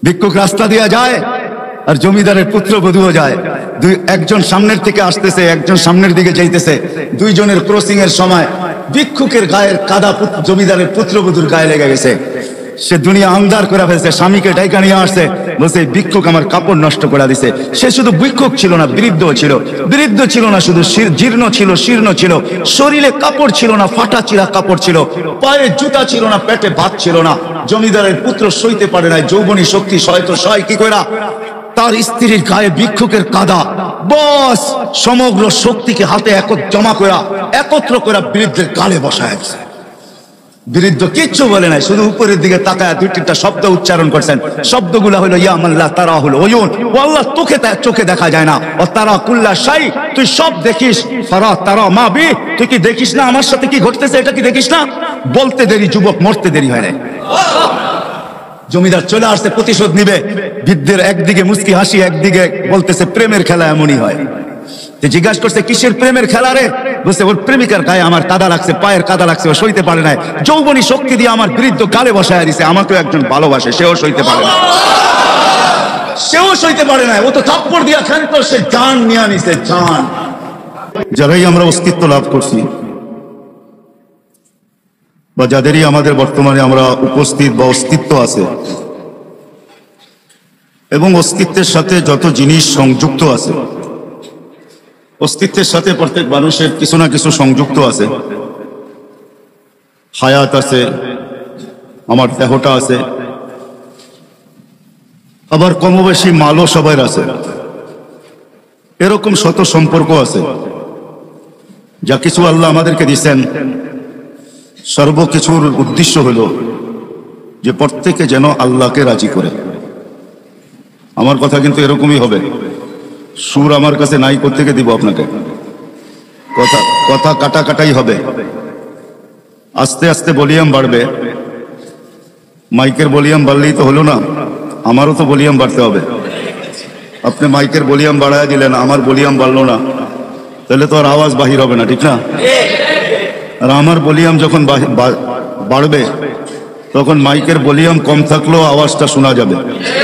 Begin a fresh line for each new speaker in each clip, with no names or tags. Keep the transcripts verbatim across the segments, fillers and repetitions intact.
ভিক্ষুক রাস্তা দিয়ে যায় আর জমিদারের পুত্রবধূও যায়। দুই একজন সামনের থেকে আসতেছে, একজন সামনের দিকে যাইতেছে। দুইজনের ক্রসিং এর সময় ভিক্ষুকের গায়ের কাদা জমিদারের পুত্রবধূর গায়ে লেগে গেছে। সে দুনিয়া আন্ধার করে ফেলছে, স্বামীকে ডাইকা নিয়ে আসছে, বলছে ভিক্ষুক আমার কাপড় নষ্ট করে দিছে। সে শুধু ভিক্ষুক ছিল না, বৃদ্ধ ছিল। বৃদ্ধ ছিল না শুধু, জীর্ণ ছিল, শীর্ণ ছিল, শরীরে কাপড় ছিল না, ফাটা চিরা কাপড় ছিল, পায়ে জুতা ছিল না, পেটে ভাত ছিল না। জমিদারের পুত্র সইতে পারে না, যৌবনী শক্তি সয় তো সয় কি করে তার স্ত্রীর গায়ে ভিক্ষুকের কাদা, বস সমগ্র শক্তিকে হাতে একত্র জমা করা একত্র করা বৃদ্ধের গালে বসায় গেছে। বৃদ্ধ কিচ্ছু বলে নাই, শুধু উপরের দিকে তাকায় দুই তিনটা শব্দ উচ্চারণ করছেন। শব্দগুলা হলো ইয়া মাল্লাহ তারা হলো ওয়ুন, ও আল্লাহ তোকে চোখে দেখা যায় না, ও তারা কুল্লা শাই তুই সব দেখিস, ফারা তারা মা বি তুই কি দেখিস না আমার সাথে কি ঘটতেছে, এটা কি দেখিস না? বলতে দেরি যুবক, মরতে দেরি হয় না। জমিদার চলে আসছে, প্রতিশোধ নিবে। বৃদ্ধের একদিকে মুস্কি হাসি, একদিকে বলতেছে প্রেমের খেলা এমনই হয়। জিজ্ঞাসা করছে কিসের প্রেমের খেলা রে? বলছে ওর প্রেমিকার গায়ে আমার কাদা লাগছে, পায়ের কাদা লাগছে, ও সইতে পারে না। যৌবনী শক্তি দিয়ে আমার বৃদ্ধ গালে বসায় দিছে। আমাকেও একজন ভালোবাসে, সেও সইতে পারে না, সেও সইতে পারে না। ও তো থাপ্পড় দিয়া খান্ত, সে জান নিয়ে নিছে জান। যারাই আমরা অস্তিত্ব লাভ করছি বা যাদেরই আমাদের বর্তমানে আমরা উপস্থিত বা অস্তিত্ব আছে, এবং অস্তিত্বের সাথে যত জিনিস সংযুক্ত আছে, অস্তিত্বের সাথে প্রত্যেক মানুষের কিছু না কিছু সংযুক্ত আছে। হায়াত আছে, আমার দেহটা আছে, আবার কমবেশি মালও সবার আছে। এরকম শত সম্পর্ক আছে। যা কিছু আল্লাহ আমাদেরকে দিচ্ছেন, সর্বকিছুর উদ্দেশ্য হলো যে প্রত্যেকে যেন আল্লাহকে রাজি করে। আমার কথা কিন্তু এরকমই হবে। সুর আমার কাছে নাই কোত্থেকে দিব আপনাকে? কথা কথা কাটা কাটাই হবে। আস্তে আস্তে ভলিউম বাড়বে। মাইকের ভলিউম বাড়লেই তো হলো না, আমারও তো ভলিউম বাড়তে হবে। আপনি মাইকের ভলিউম বাড়ায় দিলেন, আমার ভলিউম বাড়লো না, তাহলে তো আর আওয়াজ বাহির হবে না, ঠিক না? আর আমার ভলিউম যখন বাড়বে তখন মাইকের ভলিউম কম থাকলেও আওয়াজটা শোনা যাবে।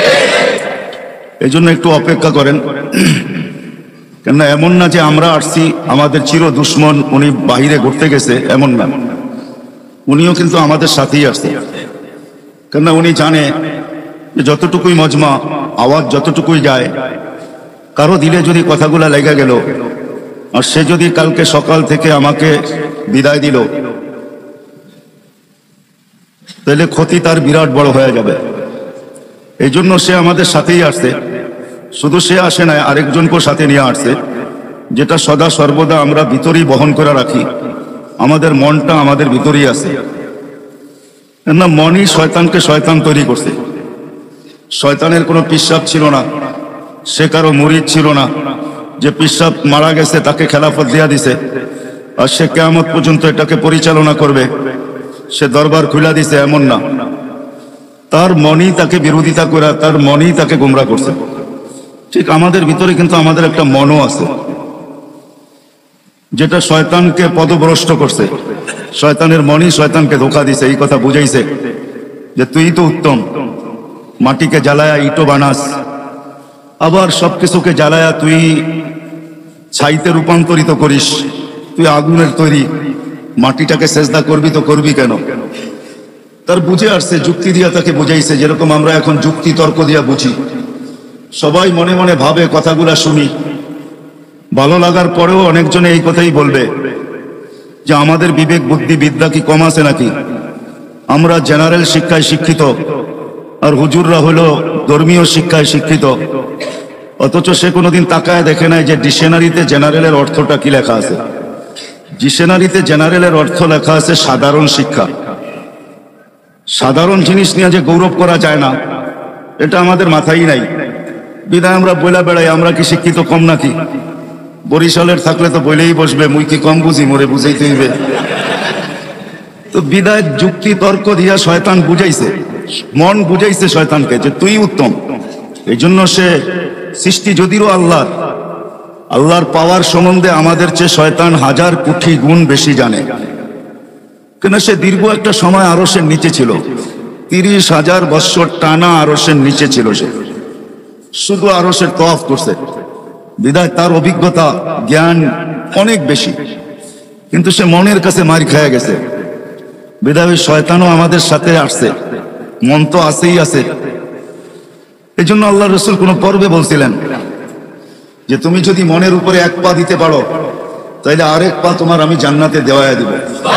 এই জন্য একটু অপেক্ষা করেন। কেননা এমন না যে আমরা আসছি আমাদের চির দুশ্মন, উনি বাহিরে ঘুরতে গেছে, এমন না। উনিও কিন্তু আমাদের সাথেই আসছে। কেননা উনি জানে যে যতটুকুই মজমা, আওয়াজ যতটুকুই যায়, কারো দিলে যদি কথাগুলা লেগে গেল, আর সে যদি কালকে সকাল থেকে আমাকে বিদায় দিল, তাহলে ক্ষতি তার বিরাট বড় হয়ে যাবে। এই জন্য সে আমাদের সাথেই আসছে। শুধু সে আসে না, আরেকজনকেও সাথে নিয়ে আসছে, যেটা সদা সর্বদা আমরা ভিতরেই বহন করে রাখি। আমাদের মনটা আমাদের ভিতরেই আছে। না, মনই শয়তানকে শয়তান তৈরি করছে। শয়তানের কোনো পিশাব ছিল না, সে কারো মুরিদ ছিল না যে পিশাব মারা গেছে তাকে খেলাফত দিয়া দিছে আর সে কিয়ামত পর্যন্ত এটাকে পরিচালনা করবে, সে দরবার খুলে দিছে, এমন না। তার মনই তাকে বিরোধিতা করে, তার মনই তাকে গোমরা করছে। ঠিক আমাদের ভিতরে কিন্তু আমাদের একটা মনও আছে, যেটা শয়তানকে পদভ্রষ্ট করছে। শয়তানের মনই শয়তানকে ধোঁকা দিছে, এই কথা বুঝাইছে যে তুই তো উত্তম, মাটিকে জ্বালায়া ইটো বানাস, আবার সবকিছুকে জ্বালায়া তুই ছাইতে রূপান্তরিত করিস, তুই আগুনের তৈরি, মাটিটাকে সেজদা করবি তো করবি কেন? তার বুঝে আসছে, যুক্তি দিয়া তাকে বুঝাইছে। যেরকম আমরা এখন যুক্তি তর্ক দিয়া বুঝি, সবাই মনে মনে ভাবে, কথাগুলা শুনি, ভালো লাগার পরেও অনেকজনে এই কথাই বলবে যে আমাদের বিবেক বুদ্ধি বিদ্যা কি কম আছে নাকি? আমরা জেনারেল শিক্ষায় শিক্ষিত আর হুজুররা হলো ধর্মীয় শিক্ষায় শিক্ষিত, অথচ সে কোনোদিন তাকায় দেখে নাই যে ডিকশনারিতে জেনারেলের অর্থটা কি লেখা আছে। ডিকশনারিতে জেনারেলের অর্থ লেখা আছে সাধারণ শিক্ষা। সাধারণ জিনিস নিয়ে যে গৌরব করা যায় না, এটা আমাদের মাথায় নাই। বিদায় আমরা বইলা বেড়াই আমরা কি শিক্ষিত কম নাকি? বরিশালের থাকলে তো বইলেই বসবে মুই কি কম বুঝি, মোরে বুঝাইতে হইবে। তো বিদায় যুক্তি তর্ক দিয়া শয়তান বুঝাইছে, মন বুঝাইছে শয়তানকে যে তুই উত্তম। এই জন্য সে সৃষ্টি যদিও আল্লাহ, আল্লাহর পাওয়ার সম্বন্ধে আমাদের চেয়ে শয়তান হাজার কোটি গুণ বেশি জানে। কেন সে দীর্ঘ একটা সময় আরশের নিচে ছিল, তিরিশ হাজার বৎসর টানা আরশের নিচে ছিল সে, শুধু আরশের তওয়াফ করছে। বিদায় তার অভিজ্ঞতা জ্ঞান অনেক বেশি, কিন্তু সে মনের কাছে মার খেয়ে গেছে। বিদায় শয়তানও আমাদের সাথে আসছে, মন তো আসেই আছে। এই জন্য আল্লাহ রসুল কোন পর্বে বলছিলেন যে তুমি যদি মনের উপরে এক পা দিতে পারো তাহলে আরেক পা তোমার আমি জান্নাতে দেওয়ায় দিব।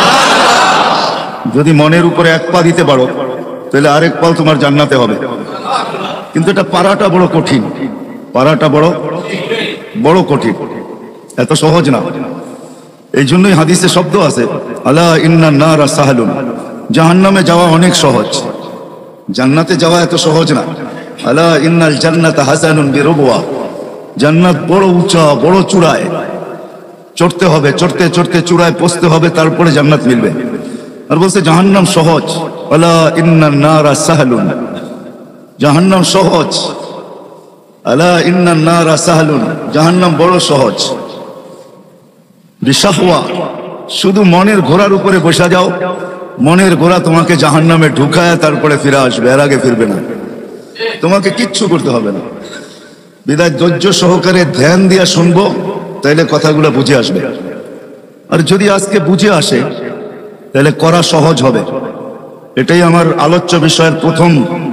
যদি মনের উপরে এক পা দিতে পারো তাহলে আরেক পা তোমার জান্নাতে হবে। কিন্তু এটা পারাটা বড় কঠিন, পারাটা বড় বড় কঠিন, এত সহজ না। এই জন্যই হাদিসে শব্দ আছে, আলা ইন্নান নারা সাহলুন, জাহান্নামে যাওয়া অনেক সহজ, জান্নাতে যাওয়া এত সহজ না। আলা ইন্নাল জান্নাতা হাসানুন বিরবওয়া, জান্নাত বড় উঁচা, বড় চূড়ায় চড়তে হবে, চড়তে চড়তে চূড়ায় পৌঁছতে হবে, তারপরে জান্নাত মিলবে। আর বলছে জাহান্নাম সহজ, আলা ইন্নান নারা সাহলুন, জাহান্নাম সহজ, আলা ইন্নান নারা সাহলুন, জাহান্নাম বড় সহজ। বিশাহওয়া, শুধু মনের ঘোড়ার উপরে বসা যাও, মনের ঘোড়া তোমাকে জাহান্নামে ঢুকায় তারপরে ফিরে আসবে, এর আগে ফিরবে না। তোমাকে কিচ্ছু করতে হবে না। বিদায় ধৈর্য সহকারে ধ্যান দিয়া শুনবো, তাইলে কথাগুলো বুঝে আসবে। আর যদি আজকে বুঝে আসে তাহলে করা সহজ হবে। এটাই আমার আলোচ্য বিষয়ের প্রথম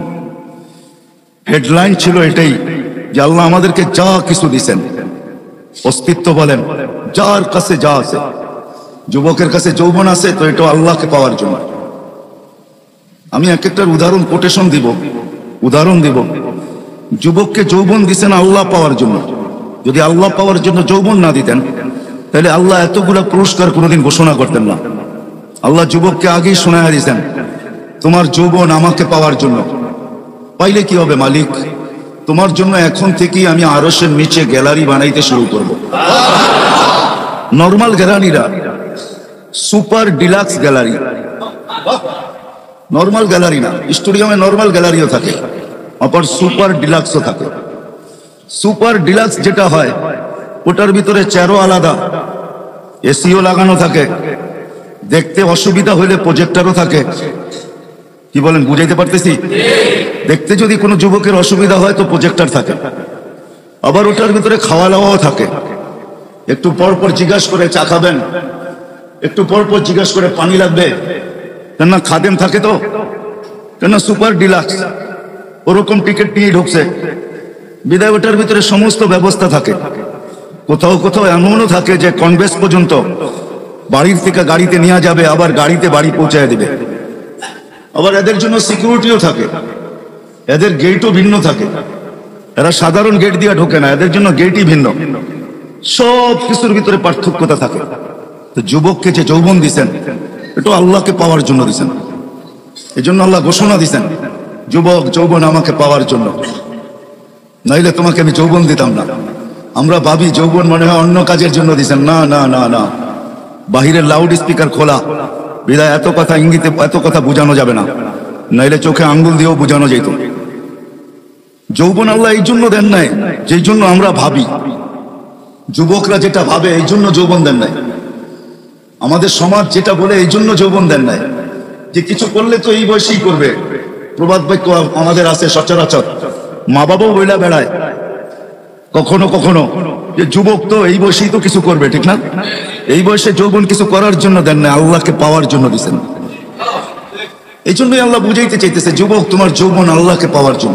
হেডলাইন ছিল, এটাই যে আল্লাহ আমাদেরকে যা কিছু দিছেন, অস্তিত্ব বলেন, যার কাছে যা আছে, যুবকের কাছে যৌবন আছে তো এটা আল্লাহকে পাওয়ার জন্য। আমি এক একটার উদাহরণ কোটেশন দিব, উদাহরণ দিব। যুবককে যৌবন দিছেন আল্লাহ পাওয়ার জন্য। যদি আল্লাহ পাওয়ার জন্য যৌবন না দিতেন তাহলে আল্লাহ এতগুলা পুরস্কার কোনোদিন ঘোষণা করতেন না। আল্লাহ যুবককে আগেই শোনায়া দিয়েছেন, তোমার যৌবন আমাকে পাওয়ার জন্য। পাইলে কি হবে মালিক? তোমার জন্য এখন থেকেই আমি আরশের নিচে গ্যালারি বানাইতে শুরু করব। নর্মাল গ্যালারিরা, super deluxe gallery, normal gallery না। স্টুডিয়ামে নর্মাল গ্যালারিও থাকে, আবার সুপার ডিলাক্সও থাকে। সুপার ডিলাক্স যেটা হয় ওটার ভিতরে চেয়ারও আলাদা, এসিও লাগানো থাকে, দেখতে অসুবিধা হইলে প্রজেক্টরও থাকে। কি বলেন, বুঝাইতে পারতেছি? দেখতে যদি কোনো যুবকের অসুবিধা হয় তো প্রজেক্টর থাকে। আবার ওটার ভিতরে খাওয়া দাওয়াও থাকে। একটু পর পর জিজ্ঞাসা করে চা খাবেন, একটু পর পর জিজ্ঞাসা করে পানি লাগবে, কেন খাদেম থাকে তো, কেন সুপার ডিলাক্স ওরকম টিকিট নিয়ে ঢুকছে। বিদায় ওটার ভিতরে সমস্ত ব্যবস্থা থাকে। কোথাও কোথাও এমনও থাকে যে কনভেন্স পর্যন্ত বাড়ির থেকে গাড়িতে নিয়ে যাবে, আবার গাড়িতে বাড়ি পৌঁছায় দিবে। আবার এদের জন্য সিকিউরিটিও থাকে, এদের গেটও ভিন্ন থাকে। এরা সাধারণ গেট দিয়ে ঢোকে না, এদের জন্য গেটই ভিন্ন। সব কিছুর ভিতরে পার্থক্যতা থাকে। তো যুবককে যে যৌবন দিছেন এটা আল্লাহকে পাওয়ার জন্য দিছেন। এই জন্য আল্লাহ ঘোষণা দিছেন, যুবক যৌবন আমাকে পাওয়ার জন্য, নাইলে তোমাকে আমি যৌবন দিতাম না। আমরা ভাবি যৌবন মনে হয় অন্য কাজের জন্য দিছেন। না না না না, বাহিরের লাউড স্পিকার খোলা, বিদায় এত কথা ইঙ্গিতে এত কথা বোঝানো যাবে না, নাইলে চোখে আঙ্গুল দিয়েও বোঝানো যেত। যৌবন আল্লাহ এই জন্য দেন নাই যেই জন্য আমরা ভাবি। যুবকরা যেটা ভাবে এই জন্য যৌবন দেন নাই। আমাদের সমাজ যেটা বলে এই জন্য যৌবন দেন নাই, যে কিছু করলে তো এই বয়সেই করবে। প্রবাদ বাক্য আমাদের আছে সচরাচর, মা বাবাও বইলা বেড়ায় কখনো কখনো যে যুবক তো এই বয়সেই তো কিছু করবে, ঠিক না? এই বয়সে যৌবন কিছু করার জন্য দেন না, আল্লাহকে পাওয়ার জন্য দিচ্ছেন। এই জন্যই আল্লাহ বুঝাইতে চাইতেছে, যুবক তোমার যৌবন আল্লাহকে পাওয়ার জন্য।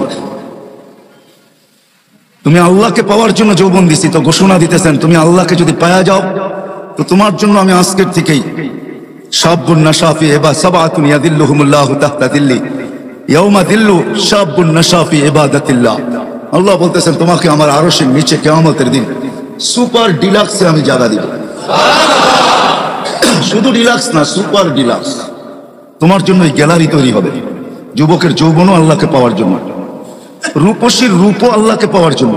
তুমি আল্লাহকে পাওয়ার জন্য যৌবন দিছি, তো ঘোষণা দিতেছেন তুমি আল্লাহকে যদি পাওয়া যাও তো তোমার জন্য আমি আজকের থেকেই শাবুন নাশাফি এবা সাবাতুন ইয়াদিল্লুহুমুল্লাহু তাহতা দিল্লি ইয়াউমা দিল্লু শাবুন নাশাফি ইবাদাতিল্লাহ। আল্লাহ বলতেছেন তোমাকে আমার আরশের নিচে কিয়ামতের দিন সুপার ডিলাক্সে আমি জায়গা দিব। শুধু ডিলাক্স না, সুপার ডিলাক্স। তোমার জন্য এই গ্যালারি তৈরি হবে। যুবকের যৌবনও আল্লাহকে পাওয়ার জন্য, রূপসীর রূপও আল্লাহকে পাওয়ার জন্য।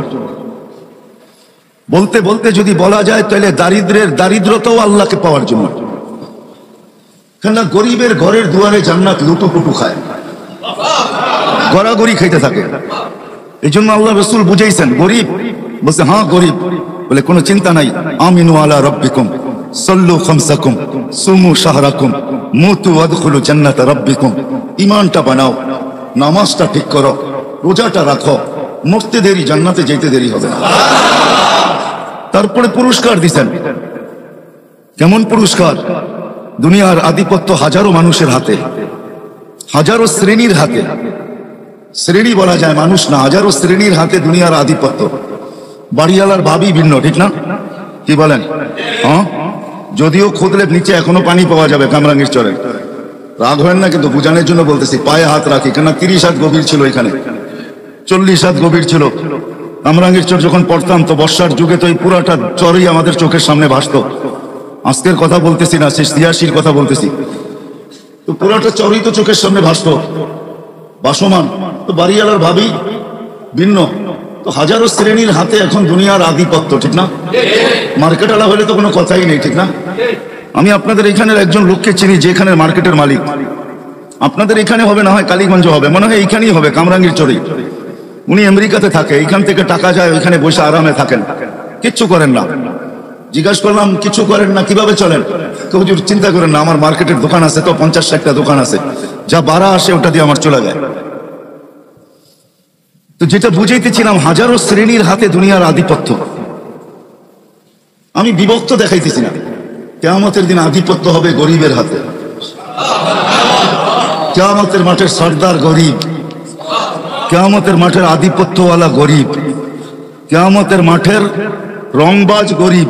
বলতে বলতে যদি বলা যায় তাহলে দারিদ্রের দারিদ্রতাও আল্লাহকে পাওয়ার জন্য। কেননা গরিবের ঘরের দুয়ারে জান্নাত লুটুপুটু খায়, গড়াগড়ি খাইতে থাকে। এই জন্য আল্লাহ রসুল বুঝাইছেন গরিব, বলছে হ্যাঁ গরিব, বলে কোনো চিন্তা নাই, আমিনু আলা রাব্বিকুম সাল্লু খামসাকুম সুমু শাহরাকুম মুতু ওয়াদখুলু জান্নাত রাব্বিকুম। ঈমানটা বানাও, নামাজটা ঠিক করো, রোজাটা রাখো, মরতে দেরি, জান্নাতে যেতে দেরি হবে না। তারপরে পুরস্কার দিছেন। কেমন পুরস্কার? দুনিয়ার আধিপত্য হাজারো মানুষের হাতে, হাজারো শ্রেণীর হাতে। শ্রেণী বলা যায়, মানুষ না, হাজারো শ্রেণীর হাতে দুনিয়ার আধিপত্য। বাড়িওয়ালার ভাবি ভিন্ন, ঠিক না? কি বলেন? হ্যাঁ, যদিও খুদলে নিচে এখনো পানি পাওয়া যাবে কামরাঙ্গীর চরে। রাগ হয় না, কিন্তু বুঝানোর জন্য বলতেছি, পায়ে হাত রাখি, কেন তিরিশ হাত গভীর ছিল এখানে, চল্লিশ হাত গভীর ছিল। কামরাঙ্গীর চর যখন পড়তাম তো বর্ষার যুগে তো এই পুরাটা চরই আমাদের চোখের সামনে ভাসত। আজকের কথা বলতেছি না, শেষ তিয়াশির কথা বলতেছি। তো পুরাটা চরই তো চোখের সামনে ভাসত, বাসমান। তো বাড়িওয়ালার ভাবি ভিন্ন। তো হাজারো শ্রেণীর হাতে এখন দুনিয়ার আধিপত্য, ঠিক না? মার্কেট আলা হলে তো কোনো কথাই নেই, ঠিক না? আমি আপনাদের এখানের একজন লোককে চিনি, যে এখানের মার্কেটের মালিক। আপনাদের এখানে হবে না হয় কালীগঞ্জ হবে, মনে হয় এইখানেই হবে, কামরাঙ্গীর চরেই। উনি আমেরিকাতে থাকে, এইখান থেকে টাকা যায়, ওইখানে বসে আরামে থাকেন, কিচ্ছু করেন না। জিজ্ঞাসা করলাম কিছু করেন না, কিভাবে চলেন? তো হুজুর চিন্তা করেন না, আমার মার্কেটের দোকান আছে তো, পঞ্চাশ ষাটটা দোকান আছে, যা বাড়া আসে ওটা দিয়ে আমার চলে যায়। তো যেটা বুঝাইতেছিলাম, হাজারো শ্রেণীর হাতে দুনিয়ার আধিপত্য। আমি বিভক্ত দেখাইতেছি না, কিয়ামতের দিন আধিপত্য হবে গরিবের হাতে। কিয়ামতের মাঠের সর্দার গরিব, কিয়ামতের মাঠের আধিপত্যওয়ালা গরিব, কিয়ামতের মাঠের রংবাজ গরিব।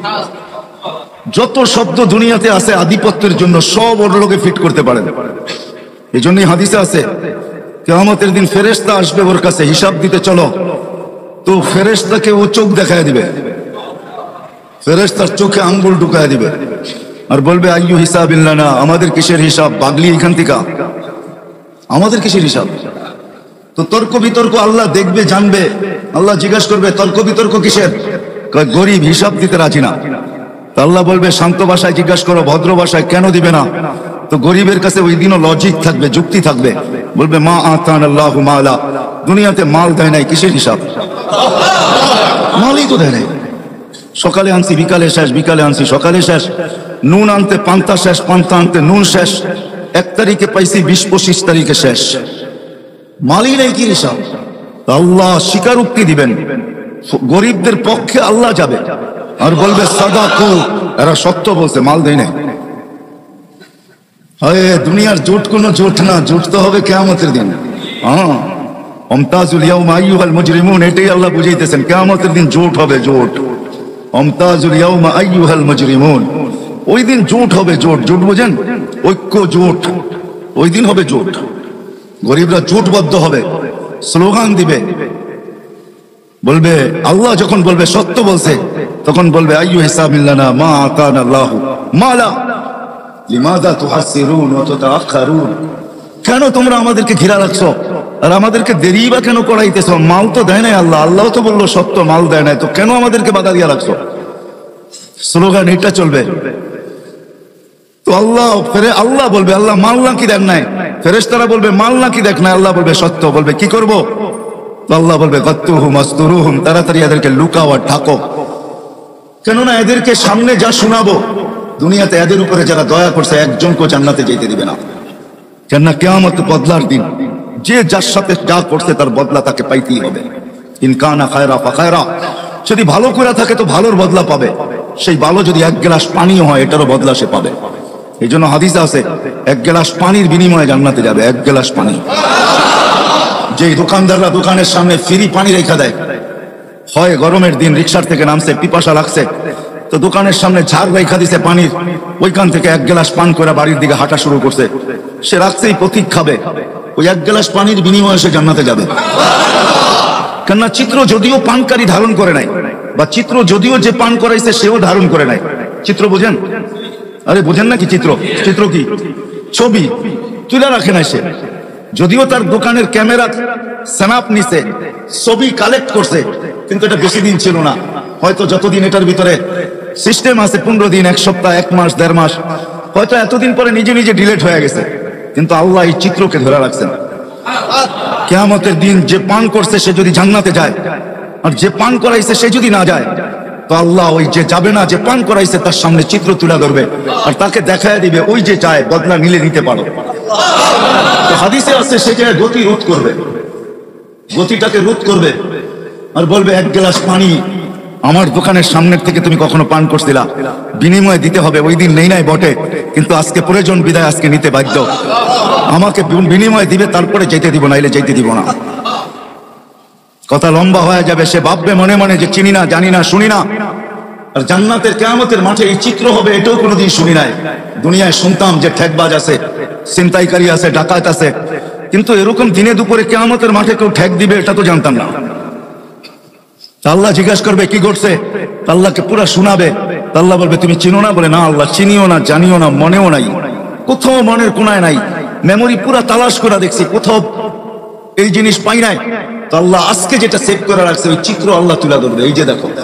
যত শব্দ দুনিয়াতে আছে আধিপত্যের জন্য, সব ওর লোকে ফিট করতে পারেন। এই জন্যই হাদিসে আছে, কিয়ামতের দিন ফেরেশতা আসবে ওর কাছে, হিসাব দিতে চলো। তো ফেরেশতাকে ও চোখ দেখায় দিবে, ফেরেশতার চোখে আঙ্গুল ঢুকায় দিবে, আর বলবে আইয়ু হিসাবিল্লানা, আমাদের কিসের হিসাব? বাগলি এখান থেকে, আমাদের কিসের হিসাব? তো তর্ক বিতর্ক আল্লাহ দেখবে, জানবে। আল্লাহ জিজ্ঞাসা করবে, তর্ক বিতর্ক কিসের? গরিব, হিসাব দিতে রাজি না। তো আল্লাহ বলবে, শান্ত ভাষায় জিজ্ঞাসা করো, ভদ্র ভাষায়, কেন দিবে না? তো গরিবের কাছে ওই দিনও লজিক থাকবে, যুক্তি থাকবে। বলবে, মা আতান আল্লাহু মালা, দুনিয়াতে মাল দেয় নাই, কিসের হিসাব? মালই তো দেয় নাই। সকালে আনছি বিকালে শেষ, বিকালে আনছি সকালে শেষ। নুন আনতে পান্তা শেষ, পান্তা আনতে নুন শেষ। এক তারিখে পাইছি, বিশ পঁচিশ তারিখে শেষ। মালই নেই, কি হিসাব? আল্লাহ স্বীকারোক্তি দিবেন, গরিবদের পক্ষে আল্লাহ যাবে আর বলবে, সাদাকু, এরা সত্য বলছে, মাল দেয় নাই। হয় দুনিয়ার জোট কোনো জোট না, জোট তো হবে কিয়ামতের দিন। হ্যাঁ, অমতাজুল ইয়াউমা আইয়ুহাল মুজরিমুন, এটাই আল্লাহ বুঝাইতেছেন, কিয়ামতের দিন জোট হবে, জোট। অমতাজুল ইয়াউমা আইয়ুহাল মুজরিমুন, ওই দিন জোট হবে, জোট। জোট বুঝেন? ঐক্য, জোট। ওই দিন হবে জোট, গরিবরা জোটবদ্ধ হবে, স্লোগান দিবে, বলবে, আল্লাহ যখন বলবে সত্য বলছে, তখন বলবে, আইয়ু হিসাবিল্লানা মা আতানা আল্লাহু মালা লিমাযা তুহাসসিরুন ওয়া তাতাআখারুন, কেন তোমরা আমাদেরকে ঘিরা রাখছো আর আমাদেরকে দেরি বা কেন করাইতেছো? মাল তো দেয় নাই আল্লাহ, আল্লাহ তো বললো সত্য, মাল দেয় নাই, তো কেন আমাদেরকে বাধা দিয়া রাখছো? স্লোগান এটা চলবে। তো আল্লাহ ফেরে আল্লাহ বলবে, আল্লাহ মাল নাকি দেন নাই? ফেরেশতারা বলবে, মাল নাকি দেখ নাই? আল্লাহ বলবে, সত্য। বলবে, কি করব? তো আল্লাহ বলবে, গাত্তুহুম আস্তুরুহুম, তাড়াতাড়ি এদেরকে লুকাও আর ঢাকো। কেননা এদেরকে সামনে যা শোনাবো, দুনিয়াতে এদের উপরে যারা দয়া করছে একজনকে জান্নাতে যেতে দিবে না। কেননা কিয়ামত বদলার দিন, যে যার সাথে যা করছে তার বদলা তাকে পাইতেই হবে। ইনকানা খায়রা ফাখায়রা, যদি ভালো করে থাকে তো ভালোর বদলা পাবে, সেই ভালো যদি এক গ্লাস পানিও হয় এটারও বদলা সে পাবে। এই জন্য হাদিসে আছে, এক গ্লাস পানির বিনিময়ে জান্নাতে যাবে, এক গ্লাস পানি। যে দোকানদাররা দোকানের সামনে ফ্রি পানি রেখা দেয়, হয় গরমের দিন রিক্সার থেকে নামছে, পিপাসা লাগছে, তো দোকানের সামনে ঝাড় রেখা দিছে পানির, ওইখান থেকে এক গ্লাস পান করে বাড়ির দিকে হাঁটা শুরু করছে। সে রাখছেই পথিক খাবে, ওই এক গ্লাস পানির বিনিময়ে সে জান্নাতে যাবে। কেননা চিত্র যদিও পানকারী ধারণ করে নাই, বা চিত্র যদিও যে পান করাইছে সেও ধারণ করে নাই। চিত্র বোঝেন? আরে বোঝেন নাকি? চিত্র, চিত্র কি? ছবি তুলে রাখে নাই সে, যদিও তার দোকানের ক্যামেরা স্ন্যাপ নিছে, ছবি কালেক্ট করছে, কিন্তু এটা বেশি দিন ছিল না। হয়তো যতদিন এটার ভিতরে সিস্টেম আছে, পনেরো দিন, এক সপ্তাহ, এক মাস, দেড় মাস, হয়তো এতদিন পরে নিজে নিজে ডিলেট হয়ে গেছে, কিন্তু আল্লাহ এই চিত্রকে ধরে রাখছেন। কিয়ামতের দিন যে পান করছে সে যদি জান্নাতে যায়, আর যে পান করাইছে সে যদি না যায়, তো আল্লাহ ওই যে যাবে না, যে পান করাইছে তার সামনে চিত্র তুলে ধরবে আর তাকে দেখায় দিবে, ওই যে চায় বদলা নিলে নিতে পারো। তো হাদিসে আছে সে জায়গায় গতি রোধ করবে, গতিটাকে রোধ করবে আর বলবে এক গ্লাস পানি আমার দোকানের সামনের থেকে তুমি কখনো পান করছিলা, বিনিময়ে দিতে হবে। ওই দিন নেই নাই বটে, কিন্তু আজকে প্রয়োজন বিদায় আজকে নিতে বাধ্য। আমাকে বিনিময়ে দিবে, তারপরে যেতে দিব, নাইলে যেতে দিব না। কথা লম্বা হয়ে যাবে। সে ভাববে মনে মনে যে চিনি না, জানি না, শুনি না। আর জান্নাতের কিয়ামতের মাঠে এই চিত্র হবে, এটাও কোনোদিন শুনি নাই। দুনিয়ায় শুনতাম যে ঠেকবাজ আছে, ছিনতাইকারী আছে, ডাকাত আছে, কিন্তু এরকম দিনে দুপুরে কিয়ামতের মাঠে কেউ ঠেক দিবে এটা তো জানতাম না। আল্লাহ জিজ্ঞাসা করবে কি করছে, আল্লাহকে পুরা শোনাবে। আল্লাহ বলবে তুমি চিনো না? বলে না আল্লাহ, চিনিও না, জানিও না, মনেও নাই, কোথাও মনের কোনায় নাই, মেমোরি পুরা তালাশ করে দেখছি, কোথাও এই জিনিস পাই নাই। তো আল্লাহ আজকে যেটা সেভ করে রাখছে ওই চিত্র আল্লাহ তুলে ধরবে, এই যে দেখো।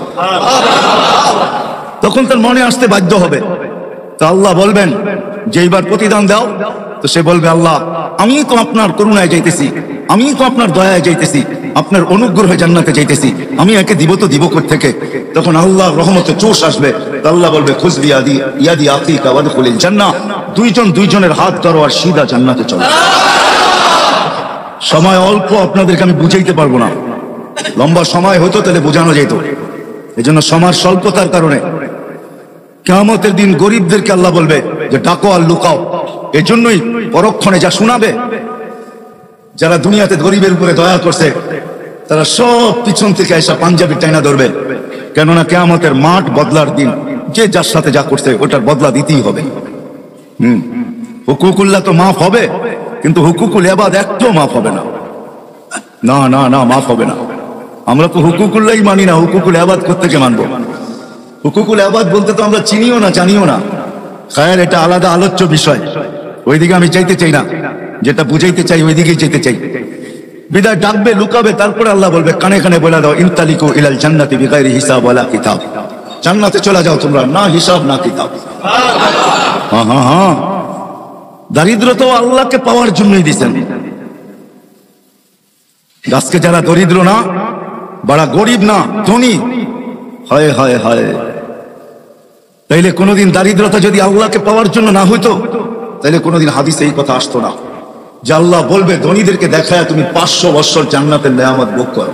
তখন তার মনে আসতে বাধ্য হবে। তো আল্লাহ বলবেন যে এইবার প্রতিদান দাও। তো সে বলবে আল্লাহ আমি তো আপনার করুণায় যাইতেছি, আমি তো আপনার দয়ায় যাইতেছি, আপনার অনুগ্রহে জান্নাতে যাইতেছি, আমি একে দিব তো দিব কোথা থেকে? তখন আল্লাহর রহমতে জোশ আসবে। তো আল্লাহ বলবে খুজবি ইয়াদি ইয়াদি আতিকা ওয়াদখুলিল জান্নাহ, দুইজন দুইজনের হাত ধরো আর সিধা জান্নাতে চলো। সময় অল্প, আপনাদেরকে আমি বুঝাইতে পারবো না। লম্বা সময় হতো তাহলে বোঝানো যেত, এজন্য সময় স্বল্পতার কারণে। কিয়ামতের দিন গরিবদেরকে আল্লাহ বলবে যে ডাকো আর লুকাও। এজন্যই পরক্ষণে যা শোনাবে, যারা দুনিয়াতে গরিবের উপরে দয়া করছে তারা সব পিছন থেকে এসে পাঞ্জাবি টাইনা ধরবে। কেননা কিয়ামতের মাঠ বদলার দিন, যে যার সাথে যা করছে ওটার বদলা দিতেই হবে। হম হুকুকুল্লাহ তো মাফ হবে, কিন্তু হুকুকুল ইবাদ একটাও মাফ হবে না। না না না মাফ হবে না। আমরা তো হুকুকুল্লাহই মানি না, হুকুকুল ইবাদ কোত্থেকে মানবো? হুকুকুল ইবাদ বলতে তো আমরা চিনিও না, জানিও না। খায়ের এটা আলাদা আলোচ্য বিষয়, ওইদিকে আমি চাইতে চাই না। যেটা বুঝাইতে চাই ওইদিকেই যেতে চাই। বিদায় ডাকবে, লুকাবে, তারপরে আল্লাহ বলবে কানে কানে বলে দাও ইনতালিকু ইলাল জান্নাতি বিগাইরি হিসাব ওয়ালা কিতাব, জান্নাতে চলে যাও তোমরা, না হিসাব না কিতাব। হ্যাঁ হ্যাঁ হ্যাঁ, দারিদ্রতা আল্লাহকে পাওয়ার জন্যই দিয়েছেন। আজকে যারা দরিদ্র না, বড় গরিব না, ধনী, হায় হায় হায়, তাইলে কোনোদিন দারিদ্রতা যদি আল্লাহকে পাওয়ার জন্য না হইতো তাইলে কোনোদিন হাদিসে এই কথা আসতো না যে আল্লাহ বলবে ধনীদেরকে দেখায় তুমি পাঁচশো বছর জান্নাতের নেয়ামত ভোগ করো।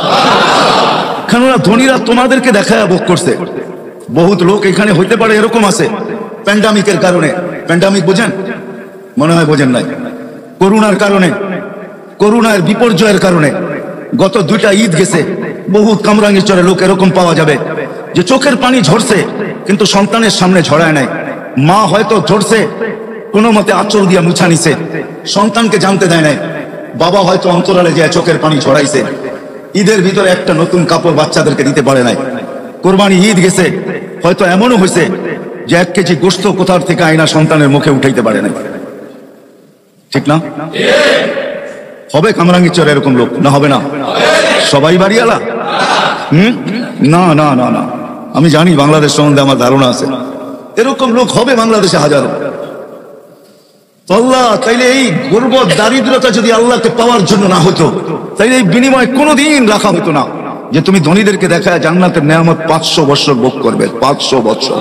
কেননা ধনীরা তোমাদেরকে দেখায় ভোগ করছে। বহুত লোক এখানে হইতে পারে এরকম আছে প্যান্ডামিকের কারণে। প্যান্ডামিক বোঝেন? মনে হয় বোঝেন নাই। করোনার কারণে, করোনার বিপর্যয়ের কারণে গত দুইটা ঈদ গেছে, বহুত কামরাঙ্গীরচরে লোক এরকম পাওয়া যাবে যে চোখের পানি ঝরছে কিন্তু সন্তানের সামনে ঝরায় নাই। মা হয়তো ঝরছে, কোনো মতে আঁচল দিয়া মুছা নিছে, সন্তানকে জানতে দেয় নাই। বাবা হয়তো অন্তরালে যায় চোখের পানি ঝরাইছে। ঈদের ভিতরে একটা নতুন কাপড় বাচ্চাদেরকে দিতে পারে নাই। কোরবানি ঈদ গেছে, হয়তো এমনও হয়েছে যে এক কেজি গোস্ত কোথার থেকে আইনা সন্তানের মুখে উঠাইতে পারে নাই। ঠিক না? হবে কামরাঙ্গীরচরে এরকম লোক? না হবে না? সবাই বাড়িওয়ালা? হম না না না না, আমি জানি বাংলাদেশ সম্বন্ধে আমার ধারণা আছে, এরকম লোক হবে বাংলাদেশে হাজারো। আল্লাহ তাইলে এই গর্ব দারিদ্রতা যদি আল্লাহকে পাওয়ার জন্য না হতো তাইলে এই বিনিময় কোনোদিন রাখা হতো না যে তুমি ধনীদেরকে দেখায় জান্নাতের নেয়ামত পাঁচশো বছর ভোগ করবে। পাঁচশো বছর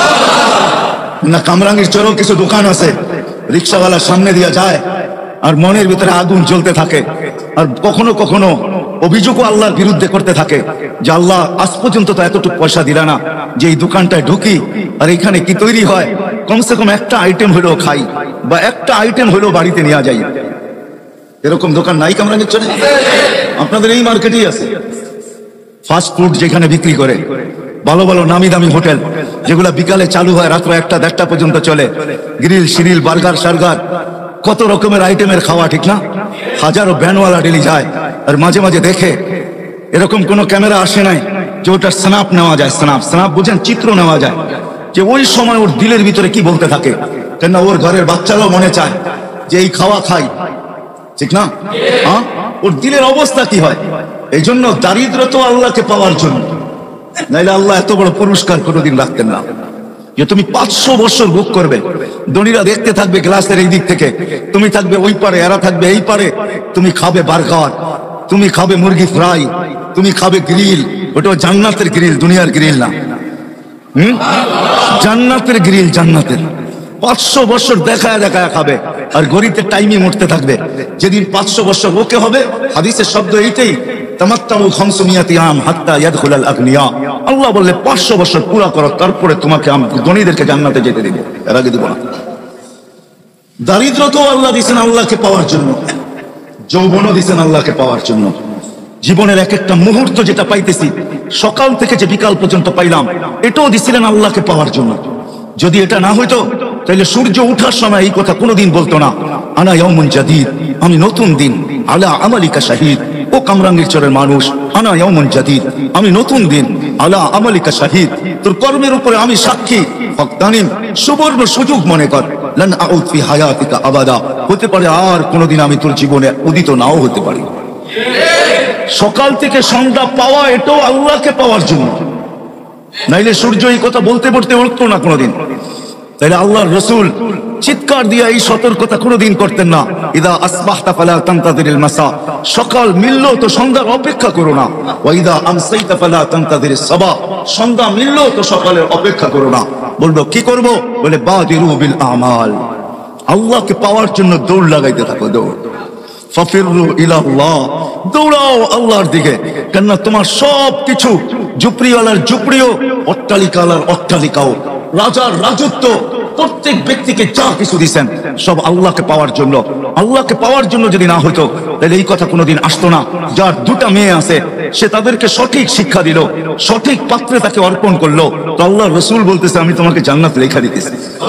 না। কামরাঙ্গীরচরেও কিছু দোকান আছে, রিক্সাওয়ালার সামনে দিয়ে যায় আর মনের ভিতরে আগুন জ্বলতে থাকে, আর কখনো কখনো অভিযোগও আল্লাহর বিরুদ্ধে করতে থাকে যে আল্লাহ আজ পর্যন্ত তো এতটুকু পয়সা দিলা না যে এই দোকানটায় ঢুকি আর এখানে কি তৈরি হয়, কমসে কম একটা আইটেম হলেও খাই বা একটা আইটেম হলেও বাড়িতে নিয়ে যাই। এরকম দোকান নাই কামরাঙ্গীরচরে? আপনাদের এই মার্কেটেই আছে। ফাস্ট ফুড যেখানে বিক্রি করে, ভালো ভালো নামি দামি হোটেল যেগুলা বিকালে চালু হয় রাত্র একটা দেড়টা পর্যন্ত চলে, গ্রিল সিরিল বার্গার সার্গার, কত রকমের আইটেমের খাওয়া। ঠিক না? হাজারো ভ্যানওয়ালা ডেলি যায় আর মাঝে মাঝে দেখে এরকম কোন ক্যামেরা আসে নাই যে ওটার স্ন্যাপ নেওয়া যায়। স্ন্যাপ স্ন্যাপ বুঝেন? চিত্র নেওয়া যায় যে ওই সময় ওর দিলের ভিতরে কি বলতে থাকে, কেন ওর ঘরের বাচ্চারাও মনে চায় যে এই খাওয়া খাই। ঠিক না? হ্যাঁ, ওর দিলের অবস্থা কি হয়। এই জন্য দারিদ্র তো আল্লাহকে পাওয়ার জন্য, নাইলে আল্লাহ এত বড় পুরস্কার কোনোদিন রাখতেন না যে তুমি পাঁচশো বছর ভোগ করবে। ধনীরা দেখতে থাকবে গ্লাসের এই দিক থেকে, তুমি থাকবে ওই পারে, এরা থাকবে এই পারে। তুমি খাবে বার্গার, তুমি খাবে মুরগি ফ্রাই, তুমি খাবে গ্রিল। ওটা জান্নাতের গ্রিল, দুনিয়ার গ্রিল না। হম জান্নাতের গ্রিল, জান্নাতের। পাঁচশো বছর দেখায় দেখায় খাবে, আর গরিতে টাইমই মরতে থাকবে। যেদিন পাঁচশো বছর ওকে হবে, হাদিসের শব্দ এইটাই, তামাত্তাউ খামসুমিয়াতি আম হাত্তা ইয়াদখুলাল আগনিয়া। আল্লাহ বললে পাঁচশো বছর পুরা করো, তারপরে তোমাকে আমি ধনীদেরকে জান্নাতে যেতে দেব, এর আগে দেব না। দারিদ্রতাও আল্লাহ দিয়েছেন আল্লাহকে পাওয়ার জন্য, যৌবনও দিয়েছেন আল্লাহকে পাওয়ার জন্য। জীবনের এক একটা মুহূর্ত যেটা পাইতেছি, সকাল থেকে যে বিকাল পর্যন্ত পাইলাম, এটাও দিছিলেন আল্লাহকে পাওয়ার জন্য। যদি এটা না হইতো তাহলে সূর্য উঠার সময় এই কথা কোনোদিন বলতো না, আনা ইয়াউমুন জাদীদ, আমি নতুন দিন, আলা আমালিকা শাহিদ, ও কামরাঙ্গীর চরের মানুষ, আনা ইয়াউমুন জাদীদ, আমি নতুন দিন, আলা আমালিকা শাহিদ, তোর কর্মের উপরে আমি সাক্ষী। ফাগতানিম, সুবর্ণ সুযোগ মনে কর, লান আউদ ফি হায়াতিকা আবাদা, হতে পারে আর কোনোদিন আমি তোর জীবনে উদিত নাও হতে পারি। সকাল থেকে সন্ধ্যা পাওয়া এটাও আল্লাহকে পাওয়ার জন্য, নাইলে সূর্য এই কথা বলতে বলতে উঠতো না কোনোদিন। তাইলে আল্লাহর রাসূল চিৎকার দিয়ে এই সতর্কতা কোনোদিন করতেন না, ইদা আসবাহতা ফালা তানতাযিরিল মাসা, সকাল মিললো তো সন্ধ্যার অপেক্ষা করো না, ওয়া ইদা আমসাইতা ফালা তানতাযিরিস সাবা, সন্ধ্যা মিললো তো সকালের অপেক্ষা করো না। বলবো কি করব? বলে বাদিরু বিল আমাল, আল্লাহকে পাওয়ার জন্য দৌড় লাগাইতে থাকো, দৌড়। ফাফিরু ইলাল্লাহ, দৌড়াও আল্লাহর দিকে, কেননা তোমার সব কিছু, ঝুপড়িওয়ালার ঝুপড়িও, অট্টালিকাওয়ালার অট্টালিকাও, রাজার রাজত্ব, প্রত্যেক ব্যক্তিকে যা কিছু দিয়েছেন সব আল্লাহকে পাওয়ার জন্য। আল্লাহকে পাওয়ার জন্য যদি না হইতো তাহলে এই কথা কোনোদিন আসতো না। যার দুটা মেয়ে আছে সে তাদেরকে সঠিক শিক্ষা দিল, সঠিক পাত্রে তাকে অর্পণ করলো, তো আল্লাহর রাসূল বলতেছে আমি তোমাকে জান্নাত লেখা দিতেছি।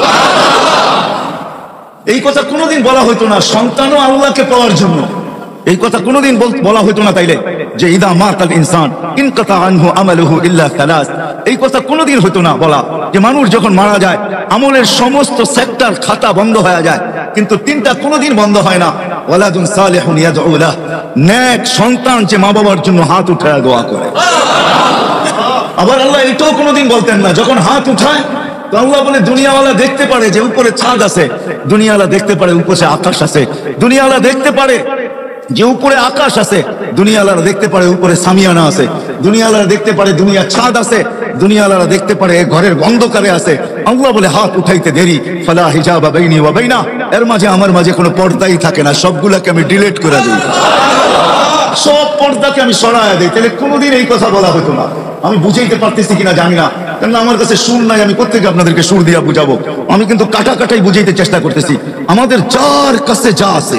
এই কথা কোনোদিন বলা হইতো না সন্তানও আল্লাহকে পাওয়ার জন্য, এই কথা কোনোদিন বলা হইতো না তাইলে যে ইদা মাতাল ইনসান ইনকাতা আনহু আমালুহু ইল্লা সালাস, এই কথা কোনোদিন হইতো না বলা যে মানুষ যখন মারা যায় আমলের সমস্ত সেক্টর খাতা বন্ধ হয়ে যায়, কিন্তু তিনটা কোনোদিন বন্ধ হয় না, ওয়ালাদুন সালিহুন ইয়াদউ লাহ, নেক সন্তান যে মা বাবার জন্য হাত উঠায় দোয়া করে। আবার আল্লাহ এটাও কোনোদিন বলতেন না যখন হাত উঠায়, তো আল্লাহ বলে দুনিয়াওয়ালা দেখতে পারে যে উপরে ছাদ আছে, দুনিয়াওয়ালা দেখতে পারে উপরে আকাশ আছে, দুনিয়াওয়ালা দেখতে পারে যে উপরে আকাশ আছে, দুনিয়াওয়ালারা দেখতে পারে উপরে সামিয়ানা আছে, দুনিয়াওয়ালারা দেখতে পারে দুনিয়া ছাদ আছে, দুনিয়াওয়ালারা দেখতে পারে ঘরের অন্ধকারে আছে। আল্লাহ বলে হাত উঠাইতে দেরি, ফালা হিজাবা বাইনি ওয়া বাইনা, এর মাঝে আমার মাঝে কোনো পর্দাই থাকে না, সবগুলাকে আমি ডিলিট করে দিই, সব পর্দাকে আমি সরায় দিই। তাহলে কোনোদিন এই কথা বলা হতো না। আমি বুঝাইতে পারতেছি কিনা জানি না, কেননা আমার কাছে সুর নাই, আমি কোত্থেকে আপনাদেরকে সুর দিয়া বুঝাবো। আমি কিন্তু কাটা কাটাই বুঝাইতে চেষ্টা করতেছি। আমাদের যার কাছে যা আছে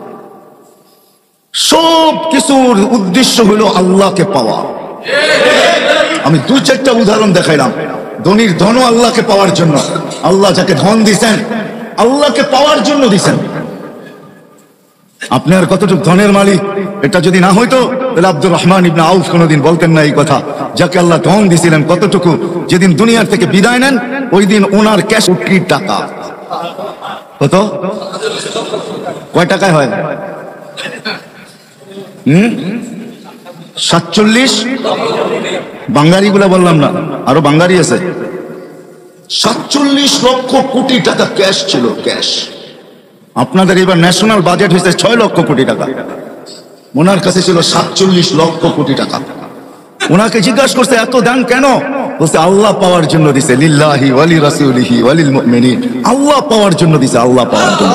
সব কিছুর উদ্দেশ্য হলো আল্লাহকে পাওয়া। আমি দু চারটা উদাহরণ দেখাইলাম। ধনীর ধন আল্লাহকে পাওয়ার জন্য, আল্লাহ যাকে ধন দিছেন আল্লাহকে পাওয়ার জন্য দিছেন। আপনি আর কতটুকু ধনের মালিক এটা যদি না হইতো তাহলে আব্দুর রহমান ইবনে আউফ কোনোদিন বলতেন না এই কথা, যাকে আল্লাহ ধন দিছিলেন কতটুকু, যেদিন দুনিয়ার থেকে বিদায় নেন ওই দিন ওনার ক্যাশ কোটি টাকা। কত? কয় টাকায় হয়? হম সাতচল্লিশ, বাঙ্গারি গুলা বললাম না, আরো বাঙ্গারি আছে। সাতচল্লিশ লক্ষ কোটি টাকা ক্যাশ ছিল, ক্যাশ। আপনাদের এবার ন্যাশনাল বাজেট হয়েছে ছয় লক্ষ কোটি টাকা, ওনার কাছে ছিল সাতচল্লিশ লক্ষ কোটি টাকা। ওনাকে জিজ্ঞাসা করছে এত দান কেন? বলছে আল্লাহ পাওয়ার জন্য দিছে, লিল্লাহি ওয়ালি রাসূলিহি ওয়ালিল মুমিনিন, আল্লাহ পাওয়ার জন্য দিছে, আল্লাহ পাওয়ার জন্য।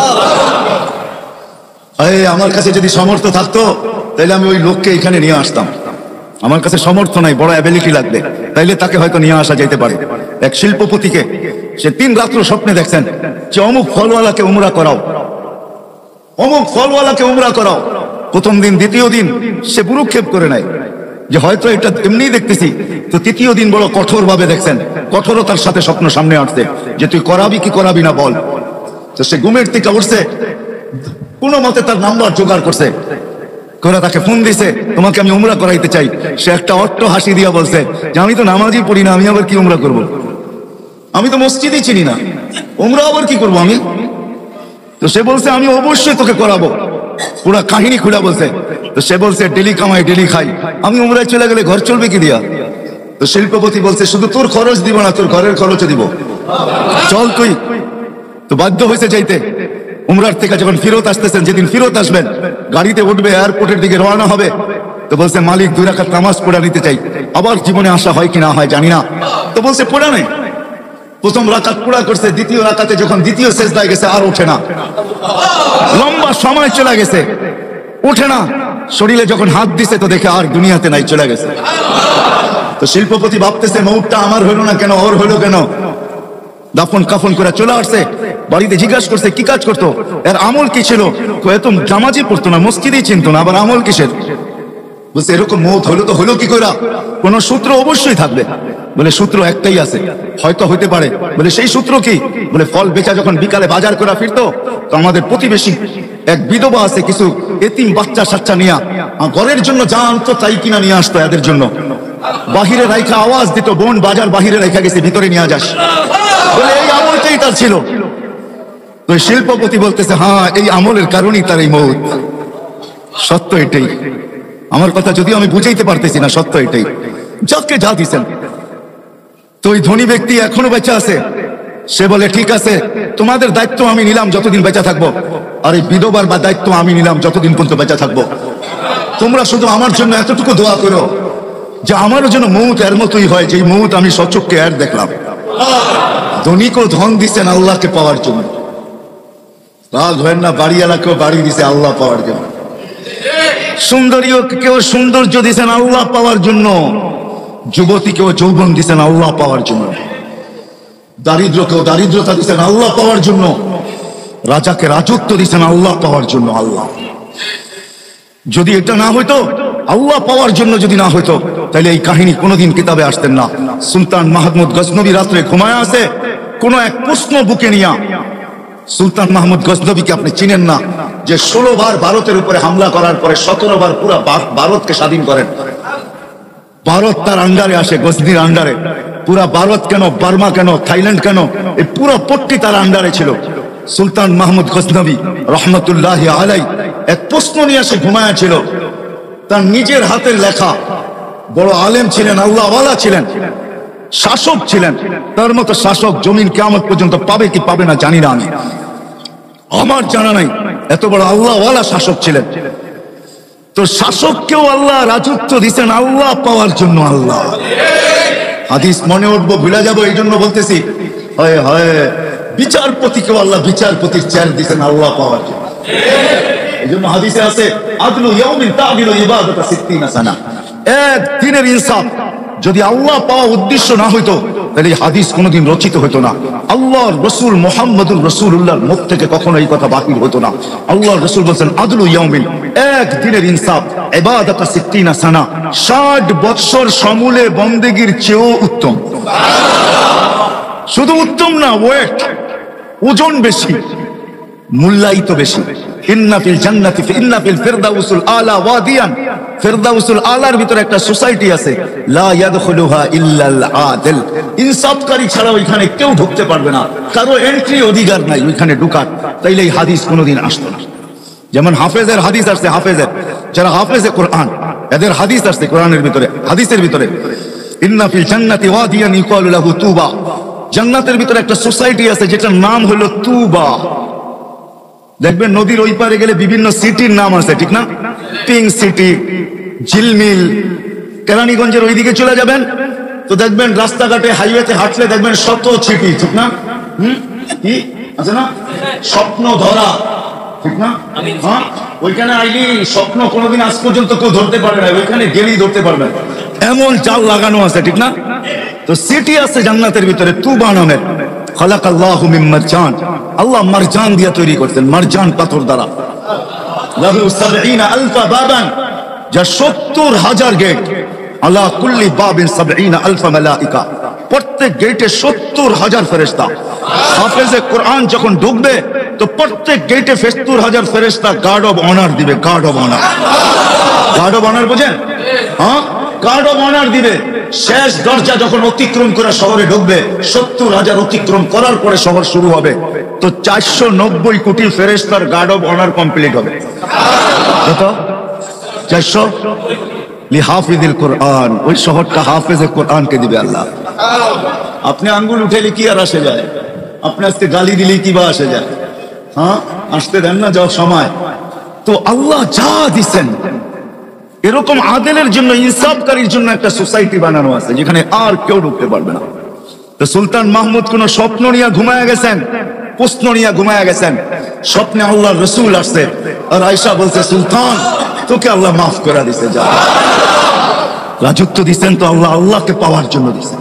এই আমার কাছে যদি সামর্থ্য থাকতো তাহলে আমি ওই লোককে এখানে নিয়ে আসতাম। আমার কাছে সামর্থ্য নাই, বড় অ্যাবিলিটি লাগবে, তাইলে তাকে হয়তো নিয়ে আসা যেতে পারে। এক শিল্পপতিকে সে তিন রাত্র স্বপ্নে দেখছেন যে অমুক ফলওয়ালাকে উমরা করাও, অমুক ফলওয়ালাকে উমরা করাও। প্রথম দিন দ্বিতীয় দিন সে বুরুক্ষেপ করে নাই যে হয়তো এটা এমনি দেখতেছি, তো তৃতীয় দিন বড় কঠোর ভাবে দেখছেন, কঠোরতার সাথে স্বপ্ন সামনে আসছে যে তুই করাবি কি করাবি না বল। তো সে ঘুমের থেকে উঠছে, কোনো মতে তার নাম্বার জোগাড় করছে, করে তাকে ফোন দিছে তোমাকে আমি উমরা করাইতে চাই। সে একটা অট্ট হাসি দিয়া বলছে যে আমি তো নামাজই পড়ি না, আমি আবার কি উমরা করব, আমি তো মসজিদই চিনি না, উমরা আবার কি করব আমি। তো সে বলছে আমি অবশ্যই তোকে করাবো, পুরা কাহিনী খুলে বলছে। তো সে বলছে ডেলি কামাই ডেলি খাই, আমি উমরায় চলে গেলে ঘর চলবে কি দিয়া। তো শিল্পপতি বলছে শুধু তোর খরচ দিব না, তোর ঘরের খরচও দিব, চল তুই। তো বাধ্য হয়েছে যাইতে। উমরার থেকে যখন ফেরত আসতেছেন, যেদিন ফেরত আসবেন গাড়িতে উঠবে, এয়ারপোর্টের দিকে রওনা হবে, তো বলছে মালিক দুই রাকাত নামাজ পড়া নিতে চাই। আবার জীবনে আসা হয় কি না হয় জানি না, তো বলছে পড়া নেই। প্রথম রাকাত পুরা করছে, দ্বিতীয় রাকাতে যখন দ্বিতীয় সেজদায় গেছে আর ওঠে না, লম্বা সময় চলে গেছে, ওঠে না। শরীরে যখন হাত দিছে তো দেখে আর দুনিয়াতে নাই, চলে গেছে। তো শিল্পপতি ভাবতেছে মৌতটা আমার হইল না কেন, ওর হইল কেন? দাফন কাফন করে চলে আসছে, বাড়িতে জিজ্ঞাসা করছে কি কাজ করতো, এর আমল কি ছিল? এত জামাজি পড়তো না, মসজিদই চিনতো না, আবার আমল কিসের? বলছে এরকম মৌত হলো তো হলো কি করে? কোন সূত্র অবশ্যই থাকবে। বলে সূত্র একটাই আছে, হয়তো হইতে পারে। বলে সেই সূত্র কি? বলে ফল বেচা যখন বিকালে বাজার করে ফিরতো, তো আমাদের প্রতিবেশী এক বিধবা আছে, কিছু এতিম বাচ্চা সাচ্চা নিয়া ঘরের জন্য যা আনতো তাই কিনা নিয়ে আসতো এদের জন্য। বাহিরে রাইখা আওয়াজ দিত, বোন বাজার বাহিরে রাইখা গেছে, ভিতরে নিয়ে যাস। বলে এই আমলটাই তার ছিল। তো শিল্পপতি বলতেছে হ্যাঁ, এই আমলের কারণেই তার এই মৌত। সত্য এটাই। আমার কথা যদিও আমি বুঝাইতে পারতেছি না, সত্য এটাই। যাকে যা দিছেন। তো ওই ধনী ব্যক্তি এখনো বেঁচে আছে। সে বলে ঠিক আছে, তোমাদের দায়িত্ব আমি নিলাম যতদিন বেঁচে থাকবো, আর এই বিধবার বা দায়িত্ব আমি নিলাম যতদিন পর্যন্ত বেঁচে থাকবো। তোমরা শুধু আমার জন্য এতটুকু দোয়া করো যে আমারও যেন মৌত এর মতোই হয়, যে মৌত আমি সচক্ষে এর দেখলাম। ধনীকেও ধন দিচ্ছেন আল্লাহকে পাওয়ার জন্য। রাগ হয় না, বাড়িওয়ালাকেও বাড়ি দিছে আল্লাহ পাওয়ার জন্য। সুন্দরীও কেউ সৌন্দর্য দিচ্ছেন আল্লাহ পাওয়ার জন্য, যুবতীকেও যৌবন দিচ্ছেন আল্লাহ পাওয়ার জন্য, দারিদ্রকেও দারিদ্রতা দিচ্ছেন আল্লাহ পাওয়ার জন্য, রাজাকে রাজত্ব দিচ্ছেন আল্লাহ পাওয়ার জন্য। আল্লাহ যদি এটা না হইতো, আল্লাহ পাওয়ার জন্য যদি না হইতো, তাহলে এই কাহিনী কোনোদিন কিতাবে আসতেন না। সুলতান মাহমুদ গজনবী রাত্রে ঘুমায় আছে, কোন এক প্রশ্ন বুকে নিয়া। সুলতান মাহমুদ গজনবীকে আপনি চিনেন না, যে ষোলো বার ভারতের উপরে হামলা করার পরে সতেরো বার পুরা ভারতকে স্বাধীন করেন। ভারত তার আন্ডারে আসে, গজনির আন্ডারে। পুরা ভারত কেন, বার্মা কেন, থাইল্যান্ড কেন, এই পুরো পট্টি তার আন্ডারে ছিল। সুলতান মাহমুদ গজনবী রহমতুল্লাহ আলাই এক প্রশ্ন নিয়ে সে ঘুমায়া ছিল। তার নিজের হাতের লেখা, বড় আলেম ছিলেন, আল্লাহওয়ালা ছিলেন, শাসক ছিলেন। তার মতো শাসক জমিন কিয়ামত পর্যন্ত পাবে কি পাবে না জানি না, আমি আমার জানা নাই। এত বড় আল্লাহওয়ালা শাসক ছিলেন। তো শাসককেও আল্লাহ রাজত্ব দিচ্ছেন আল্লাহ পাওয়ার জন্য। আল্লাহ হাদিস মনে উঠবো, ভুলে যাবো, এই জন্য বলতেছি। হয় হয় বিচারপতিকেও আল্লাহ বিচারপতির চেয়ার দিচ্ছেন আল্লাহ পাওয়ার জন্য। এই জন্য হাদিসে আছে আদলু ইয়াউমিন তা'দিলু ইবাদাতা সিত্তিনা সানা। এক দিনের ইনসাফ যদি আল্লাহ পাওয়া উদ্দেশ্য না হইতো, তাহলে এই হাদিস কোনোদিন রচিত হতো না। আল্লাহর রাসূল মুহাম্মদুর রাসূলুল্লাহর মুখ থেকে কখনো এই কথা বাহির হতো না। আল্লাহর রাসূল বলেন আদলু ইয়াউমিন, এক দিনের ইনসাফ, ইবাদাতা সিত্তিনা সানা, ষাট বৎসর সমূলে বন্দেগীর চেয়েও উত্তম। শুধু উত্তম না, ওয়েট, ওজন বেশি, মূল্যায়িত বেশি। ইন্না ফিল জান্নাতি ইন্না ফিল ফিরদাউসুল আলা ওয়াদিয়ান, ফিরদাউসুল আলার ভিতরে একটা সোসাইটি আছে, লা ইয়াদখুলুহা ইল্লাল আদিল। ইনসাফকারী ছাড়া ওইখানে কেউ ঢুকতে পারবে না, কারো এন্ট্রি অধিকার নাই ওইখানে ঢোকার। তাইলে এই হাদিস কোনোদিন আসতো না। যেমন হাফেজের হাদিস আসছে, হাফেজের যারা হাফেজে কোরআন, এদের হাদিস আসছে কোরআনের ভিতরে, হাদিসের ভিতরে ইন্না ফিল জান্নাতি ওয়াদিয়ান ইউকালু লাহু তুবা। জান্নাতের ভিতরে একটা সোসাইটি আছে যেটার নাম হলো তুবা। দেখবেন নদীর ওই পারে গেলে বিভিন্ন সিটির নাম আছে, ঠিক না? পিঙ্ক সিটি, ঝিলমিল। কেরানীগঞ্জের ওইদিকে চলে যাবেন তো দেখবেন রাস্তাঘাটে, হাইওয়েতে হাঁটলে দেখবেন শত সিটি, ঠিক না? হম কি আছে না, স্বপ্ন ধরা, ঠিক না? হ্যাঁ, ওইখানে আইলি স্বপ্ন কোনোদিন আজ পর্যন্ত কেউ ধরতে পারে না, ওইখানে গেলেই ধরতে পারবেন, এমন জাল লাগানো আছে, ঠিক না? তো সিটি আছে জান্নাতের ভিতরে তুবা নামের। খালাকাল্লাহু মিন মারজান, আল্লাহ মারজান দিয়ে তৈরি করতেন, মারজান পাথর দ্বারা। লাহু সাবঈনা আলফা বাবান, যা সত্তর হাজার গেট। আলা কুল্লি বাবিন সাবঈনা আলফা মালাইকা, প্রত্যেক গেটে সত্তর হাজার ফেরেশতা। হাফেজে কোরআন যখন ঢুকবে তো প্রত্যেক গেটে সত্তর হাজার ফেরেশতা গার্ড অফ অনার দিবে। Guard of honour, guard of honour বোঝেন? হ্যাঁ, গার্ড অফ অনার দিবে। শেষ দরজা যখন অতিক্রম করে শহরে ঢুকবে, সত্তর হাজার অতিক্রম করার পরে শহর শুরু হবে, তো চারশো নব্বই কোটি ফেরেশতার গার্ড অফ অনার কমপ্লিট হবে। কত? চারশো লিহাফিজিল কোরআন। ওই শহরটা হাফেজে কোরআনকে দিবে আল্লাহ। আপনি আঙ্গুল উঠেলে কি আর আসে যায়? আপনি আজকে গালি দিলে কি বা আসে যায়? হ্যাঁ, আসতে দেন না যাও সময়। তো আল্লাহ যা দিচ্ছেন, এরকম আদেলের জন্য, ইনসাফকারীর জন্য একটা সোসাইটি বানানো আছে যেখানে আর কেউ ঢুকতে পারবে না। তো সুলতান মাহমুদ কোন স্বপ্ন নিয়ে ঘুমায়া গেছেন, প্রশ্ন নিয়ে ঘুমায়া গেছেন। স্বপ্নে আল্লাহর রাসূল আসছে, আর আয়েশা বলছে সুলতান তোকে আল্লাহ মাফ করে দিছে, যা। রাজত্ব দিচ্ছেন তো আল্লাহ আল্লাহকে পাওয়ার জন্য দিচ্ছেন,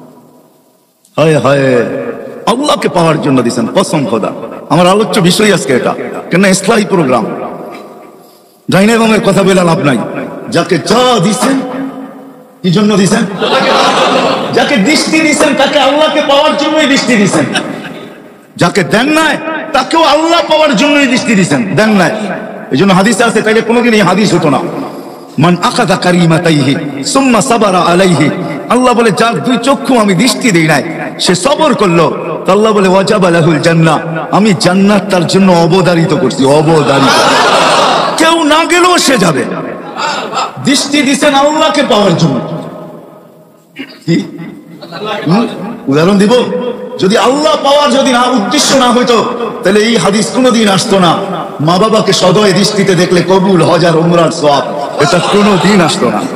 হায় হায় আল্লাহকে পাওয়ার জন্য দিচ্ছেন, কসম খোদা। আমার আলোচ্য বিষয় আজকে এটা, কেন ইসলাহী প্রোগ্রাম। জাইনা গমের কথা বলে লাভ নাই। যাকে যা দিচ্ছেন কি জন্য দিচ্ছেন? যাকে দৃষ্টি দিচ্ছেন তাকে আল্লাহকে পাওয়ার জন্যই দৃষ্টি দিচ্ছেন। যাকে দেন নাই তাকেও আল্লাহ পাওয়ার জন্যই দৃষ্টি দিচ্ছেন, দেন নাই। এই জন্য হাদিসে আছে, তাইলে কোনোদিন এই হাদিস হতো না। মান আখাযা কারিমাতাইহি সুম্মা সাবারা আলাইহি, আল্লাহ বলে যার দুই চক্ষু আমি দৃষ্টি দেই নাই সে সবর করলো, তো আল্লাহ বলে ওয়াজাবা লাহুল জান্নাহ, আমি জান্নাত তার জন্য অবধারিত করছি, অবধারিত। কেউ না গেলেও সে যাবে। দৃষ্টি দিছেন আল্লাহকে পাওয়ার জন্য। কি উদাহরণ দিব? যদি আল্লাহ পাওয়ার যদি না উদ্দেশ্য না হইতো তাহলে এই হাদিস কোনোদিন আসতো না। মা বাবাকে সদয় দৃষ্টিতে দেখলে কবুল হাজার উমরার সওয়াব, এটা কোনোদিন আসতো না।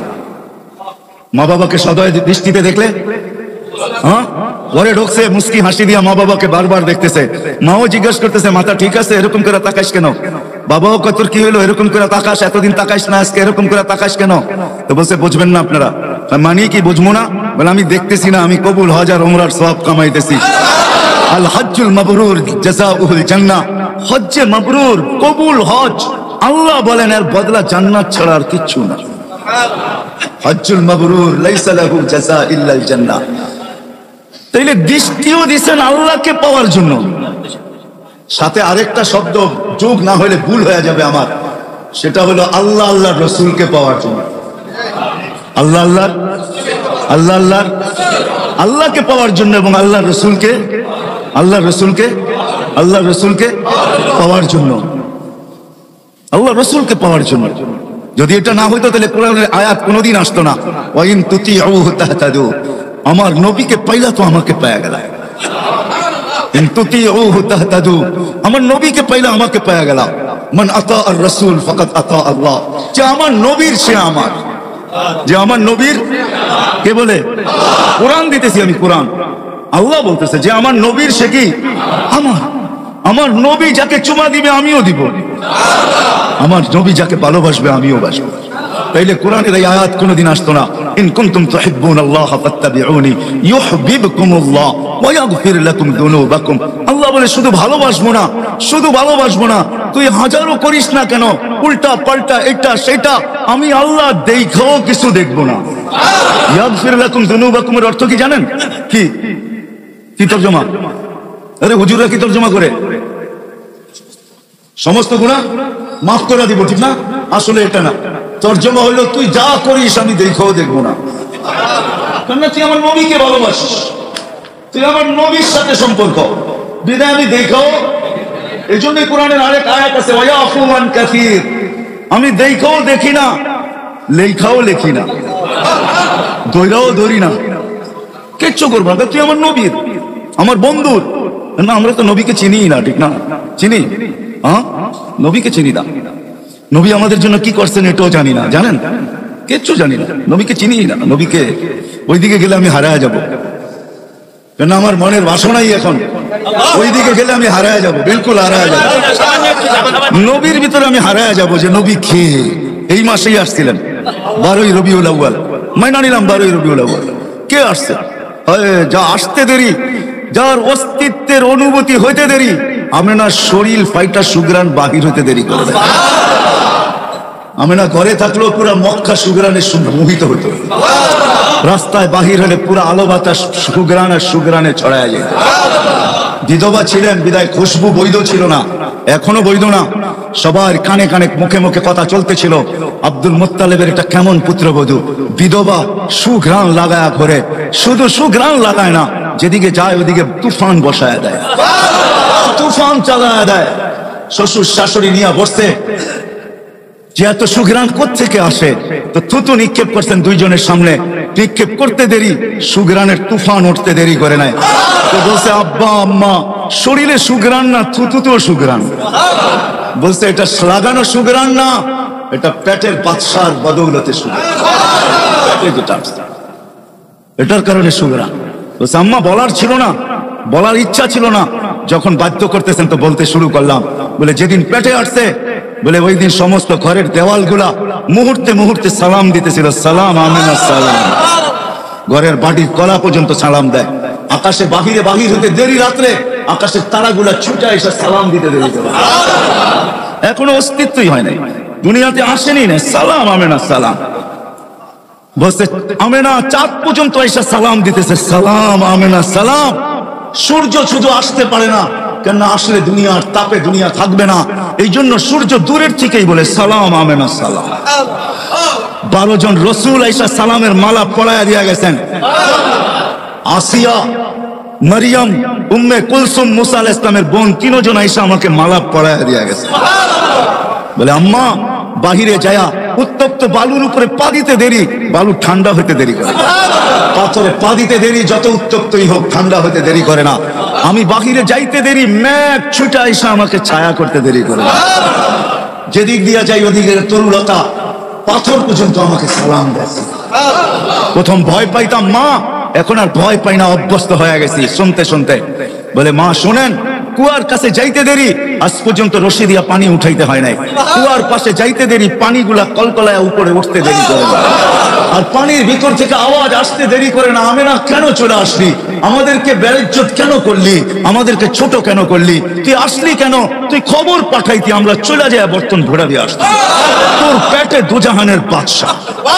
মা বাবাকে সদয় দৃষ্টিতে দেখলে, হ্যাঁ, ঘরে ঢুকছে মুস্কি হাসি দিয়া মা বাবাকে বারবার দেখতেছে, মাও জিজ্ঞেস করতেছে মাথা ঠিক আছে, এরকম করে তাকাইস কেন? বাবাও কত কি হইলো, এরকম করে তাকাস, এতদিন তাকাইস না, আজকে এরকম করে তাকাইস কেন? তো বলছে বুঝবেন না আপনারা। মানি কি বুঝবো না? বলে আমি দেখতেছি না, আমি কবুল হাজার উমরার সওয়াব কামাইতেছি। আল হজ্জুল মাবরুর জাযাউহুল জান্নাহ, হজ্জে মাবরুর কবুল হজ, আল্লাহ বলেন এর বদলা জান্নাত ছাড়া আর কিচ্ছু না। হজ্জুল মাবরুর লাইসা লাহু জাযা ইল্লাল জান্নাহ। তাইলে দৃষ্টিও দিছেন আল্লাহকে পাওয়ার জন্য। সাথে আরেকটা শব্দ যোগ না হলে ভুল হয়ে যাবে আমার, সেটা হলো আল্লাহ আল্লাহর রাসূলকে পাওয়ার জন্য। আল্লাহ আল্লাহর আল্লাহ আল্লাহর আল্লাহকে পাওয়ার জন্য এবং আল্লাহর রাসূলকে আল্লাহর রাসূলকে আল্লাহর রাসূলকে পাওয়ার জন্য, আল্লাহর রাসূলকে পাওয়ার জন্য। যদি এটা না হইতো তাহলে কোরআনের আয়াত কোনোদিন আসতো না, ওয়া ইন তুতিউহু তাহতাদু, আমার নবীকে পাইলা তো আমাকে পায়া গেল। ইন তুতিউহু তাহতাদু, আমার নবীকে পাইলা আমাকে পায়া গেল। মান আতা আর রাসূল ফাকাদ আতা আল্লাহ, যে আমার নবীর সে আমার, যে আমার নবীর কে বলে? কোরআন দিতেছি আমি, কোরআন। আল্লাহ বলতেছে যে আমার নবীর সে কি আমার। আমার নবী যাকে চুমা দিবে আমিও দিব, আমার নবী যাকে ভালোবাসবে আমিও বাসবো। তাইলে কোরআনের এই আয়াত কোনোদিন আসতো না। ইন কুনতুম তুহিব্বুনাল্লাহ ফাত্তাবিউনি ইউহিব্বুকুমুল্লাহ ওয়া ইয়াগফির লাকুম যুনুবাকুম। আল্লাহ বলে শুধু ভালোবাসবো না, শুধু ভালোবাসবো না, তুই হাজারো করিস না কেন, উল্টা পাল্টা এটা সেটা, আমি আল্লাহ দেখাও কিছু দেখবো না। ইয়াগফির লাকুম যুনুবাকুমের অর্থ কি জানেন? কি কি তরজমা? আরে হুজুররা কি তরজমা করে? সমস্ত গুনাহ মাফ করে দিব, ঠিক না? আসলে এটা না, তরজমা হইলো তুই যা করিস আমি দেখাও দেখবো না। কেন? তুই আমার নবীকে ভালোবাসিস, তুই আমার নবীর সাথে সম্পর্ক, বিদায় আমি দেখাও। এই জন্যই কোরআনের আরেক আয়াত আছে, ওয়ায়াফু আন কাসীর, আমি দেখাও দেখি না, লেখাও লেখি না, দৈরাও ধরি না, কিচ্ছু করবো না। তুই আমার নবীর, আমার বন্ধুর না। আমরা তো নবীকে চিনি না, ঠিক না? চিনি? হ্যাঁ, নবীকে চিনি না। নবী আমাদের জন্য কি করছেন এটাও জানি না, জানেন? কিচ্ছু জানি না, নবীকে চিনি না। নবীকে ওইদিকে গেলে আমি হারায় যাব, কেন আমার মনের বাসনাই এখন ওইদিকে গেলে আমি হারায় যাব, বিলকুল হারায় যাব। নবীর ভিতরে আমি হারায় যাব যে নবী কে। এই মাসেই আসছিলেন, বারোই রবিউল আউয়াল, মাইনা নিলাম বারোই রবিউল আউয়াল। কে আসছে? যা আসতে দেরি, যার অস্তিত্বের অনুভূতি হইতে দেরি, আমেনার শরীর ফাইটা সুগ্রান বাহির হইতে দেরি করে দেয়। আমেনা ঘরে থাকলেও পুরা মক্কা সুগ্রানের মোহিত হইত, রাস্তায় বাহির হলে পুরা আলো বাতাস সুগ্রান আর সুগ্রানে ছড়ায় যেত। বিধবা ছিলেন বিদায় খুশবু বৈধ ছিল না, এখনো বৈধ না। সবার কানে কানে মুখে মুখে কথা চলতেছিল, আব্দুল মুত্তালিবের একটা কেমন পুত্রবধূ, বিধবা, সুঘ্রাণ লাগায় ঘরে। শুধু সুঘ্রাণ লাগায় না, যেদিকে যায় ওদিকে তুফান বসায় দেয়, তুফান চালায় দেয়। শ্বশুর শাশুড়ি নিয়ে বসছে, যে এত সুঘ্রাণ কোত্থেকে আসে? তো থুতু নিক্ষেপ করছেন দুইজনের সামনে, নিক্ষেপ করতে দেরি, সুঘ্রাণের তুফান উঠতে দেরি করে নাই। তো বলছে আব্বা আম্মা, শরীরে সুঘ্রাণ না, থুতুতেও সুঘ্রাণ। বলছে এটা লাগানো সুঘ্রাণ না, এটা পেটের বাদশার বদৌলতে সুঘ্রাণ, এটার কারণে সুঘ্রাণ। বলছে আম্মা বলার ছিল না, বলার ইচ্ছা ছিল না, যখন বাধ্য করতেছেন তো বলতে শুরু করলাম। বলে যেদিন পেটে আসছে বলে ওই দিন সমস্ত ঘরের দেওয়ালগুলা মুহূর্তে মুহূর্তে সালাম দিতেছিল, সালাম আমিনা সালাম। ঘরের বাড়ির কলা পর্যন্ত সালাম দেয়। আকাশে বাহিরে বাহির হতে দেরি, রাত্রে আকাশের তারাগুলা ছুটে এসে সালাম দিতে দেরি করে। এখনো অস্তিত্বই হয় নাই, দুনিয়াতে আসেনি না, সালাম আমিনা সালাম। বলছে আমেনা চাঁদ পর্যন্ত এসে সালাম দিতেছে, সালাম আমেনা সালাম। সূর্য শুধু আসতে পারে না, কেন আসলে দুনিয়ার তাপে দুনিয়া থাকবে না, এই জন্য সূর্য দূরের থেকেই বলে সালাম আমেনা সালাম। বারো জন রসুল এসে সালামের মালা পড়ায় দিয়া গেছেন। আসিয়া, মারিয়াম, উম্মে কুলসুম, মুসা আলাইহিস সালামের বোন তিনজন এসে আমাকে মালা পড়ায় দিয়া গেছে। বলে আম্মা বাহিরে যায়া উত্তপ্ত বালুর উপরে পা দিতে দেরি, বালু ঠান্ডা হতে দেরি করে। পাথরে পা দিতে দেরি, যত উত্তপ্তই হোক ঠান্ডা হতে দেরি করে না। আমি বাহিরে যাইতে দেরি, মেঘ ছুটা এসে আমাকে ছায়া করতে দেরি করে। যেদিক দিয়া যাই ওদিকে তরুলতা, পাথর পর্যন্ত আমাকে সালাম দেয়। প্রথম ভয় পাইতাম মা, এখন আর ভয় পাই না, অভ্যস্ত হয়ে গেছি শুনতে শুনতে। বলে মা শোনেন, কুয়ার কাছে যাইতে দেরি, আজ পর্যন্ত রশি দিয়া পানি উঠাইতে হয় নাই। কুয়ার পাশে যাইতে দেরি, পানিগুলা কলকলায় উপরে উঠতে দেরি করে না। আর পানির ভিতর থেকে আওয়াজ আসতে দেরি করে না, আমেনা কেন চলে আসলি, আমাদেরকে বেইজ্জত কেন করলি, আমাদেরকে ছোট কেন করলি, তুই আসলি কেন, তুই খবর পাঠাইতি, আমরা চলে যাই বর্তন ঘোরা দিয়ে আসতাম। তোর পেটে দুজাহানের বাদশা,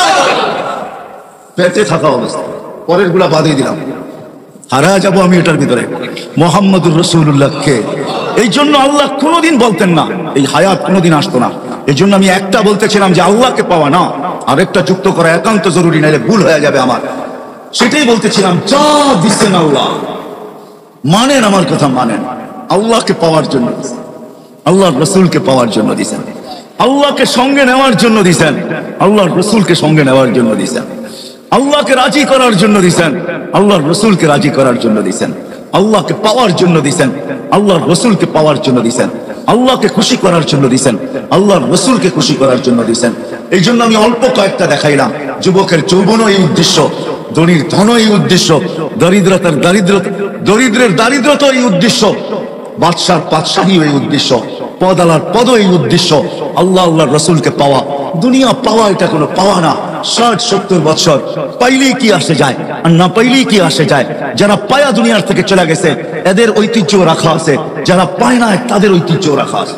পেটে থাকা অবস্থা। পরের গুলা বাদই দিলাম, হারা যাবো আমি এটার ভিতরে। মুহাম্মদুর রাসূলুল্লাহকে এই জন্য আল্লাহ কোনোদিন বলতেন না, এই হায়াত কোনোদিন আসতো না। এই জন্য আমি একটা বলতেছিলাম যে আল্লাহকে পাওয়া না, আরেকটা যুক্ত করা একান্ত জরুরি, নাইলে ভুল হয়ে যাবে আমার। সেটাই বলতেছিলাম, যা দিচ্ছেন আল্লাহ মানেন, আমার কথা মানেন। আল্লাহকে পাওয়ার জন্য, আল্লাহর রসুলকে পাওয়ার জন্য দিছেন, আল্লাহকে সঙ্গে নেওয়ার জন্য দিছেন, আল্লাহর রসুলকে সঙ্গে নেওয়ার জন্য দিছেন, আল্লাহকে রাজি করার জন্য দিছেন, আল্লাহর রসুলকে রাজি করার জন্য দিছেন, আল্লাহকে পাওয়ার জন্য দিছেন, আল্লাহর রসুলকে পাওয়ার জন্য দিছেন, আল্লাহকে খুশি করার জন্য দিছেন, আল্লাহর রসুলকে খুশি করার জন্য দিছেন। এই জন্য আমি অল্প কয়েকটা দেখাইলাম। যুবকের যৌবনও এই উদ্দেশ্য, ধনীর ধন এই উদ্দেশ্য, দরিদ্রতার দারিদ্রতা, দরিদ্রের দারিদ্রতা এই উদ্দেশ্য, বাদশার বাদশাহী এই উদ্দেশ্য, পদালার পদ এই উদ্দেশ্য। আল্লাহ আল্লাহর রসুলকে পাওয়া, দুনিয়া পাওয়া এটা কোনো পাওয়া না। ষাট সত্তর বছর পাইলেই কি আসে যায়, আর না পাইলেই কি আসে যায়। যারা পায়া দুনিয়ার থেকে চলে গেছে এদের ঐতিহ্য রাখা আছে, যারা পায় না তাদের ঐতিহ্য রাখা আছে।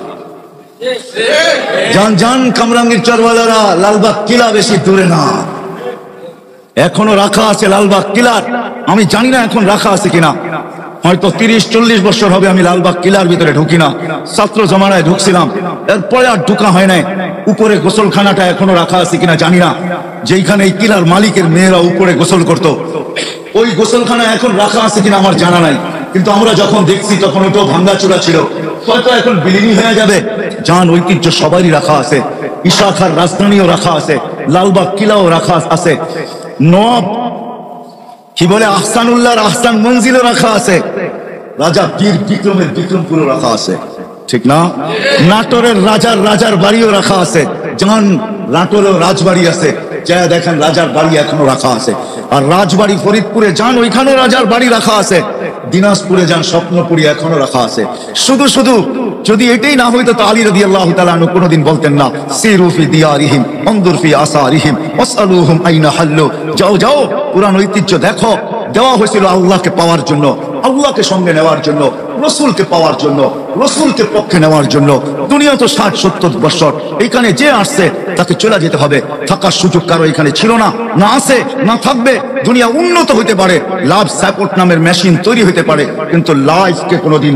জান জান কামরাঙ্গীর চরওয়ালারা, লালবাগ কিলা বেশি দূরে না, এখনো রাখা আছে লালবাগ কিলার। আমি জানি না এখন রাখা আছে কিনা, হয়তো তিরিশ চল্লিশ বছর হবে আমি লালবাগ কিলার ভিতরে ঢুকি না। ছাত্র জমানায় ঢুকছিলাম, এরপরে আর ঢুকা হয় নাই। উপরে গোসলখানাটা এখনো রাখা আছে কিনা জানি না, যেইখানে এই কিলার মালিকের মেয়েরা উপরে গোসল করত, ওই গোসলখানা এখন রাখা আছে কিনা আমার জানা নাই। কিন্তু আমরা যখন দেখছি তখন ওটাও ভাঙ্গাচোরা ছিল, হয়তো এখন বিলীন হয়ে যাবে। জান ঐতিহ্য সবারই রাখা আছে, ইশাখার রাজধানীও রাখা আছে, লালবাগ কিলাও রাখা আছে, নবাব কি বলে আহসানুল্লাহর আহসান মঞ্জিলও রাখা আছে, রাজা বীর বিক্রমের বিক্রমপুরও রাখা আছে, ঠিক না? নাটোরের রাজার রাজার বাড়িও রাখা আছে। জান নাটোরেও রাজবাড়ি আছে, যা দেখেন রাজার বাড়ি এখনো রাখা আছে। আর রাজবাড়ি ফরিদপুরে যান, ওইখানেও রাজার বাড়ি রাখা আছে। দিনাজপুরে যান, স্বপ্নপুরী এখনো রাখা আছে। শুধু শুধু যদি এটাই না হইতো তো আলী রাদিয়াল্লাহু তাআলা আনহু কোনোদিন বলতেন না, সিরু ফি দিয়ারিহিম উনদুর ফি আসারিহিম ওয়াসআলুহুম আইনা হাল্লু। যাও যাও পুরান ঐতিহ্য দেখো, দেওয়া হয়েছিল আল্লাহকে পাওয়ার জন্য, আল্লাহকে সঙ্গে নেওয়ার জন্য, রসুলকে পাওয়ার জন্য, রসুলকে পক্ষে নেওয়ার জন্য। দুনিয়া তো ষাট সত্তর বছর, এইখানে যে আসছে তাকে চলে যেতে হবে। থাকার সুযোগ কারো এখানে ছিল না, না আছে না থাকবে। দুনিয়া উন্নত হইতে পারে, লাভ সাপোর্ট নামের মেশিন তৈরি হইতে পারে, কিন্তু লাইফকে কোনোদিন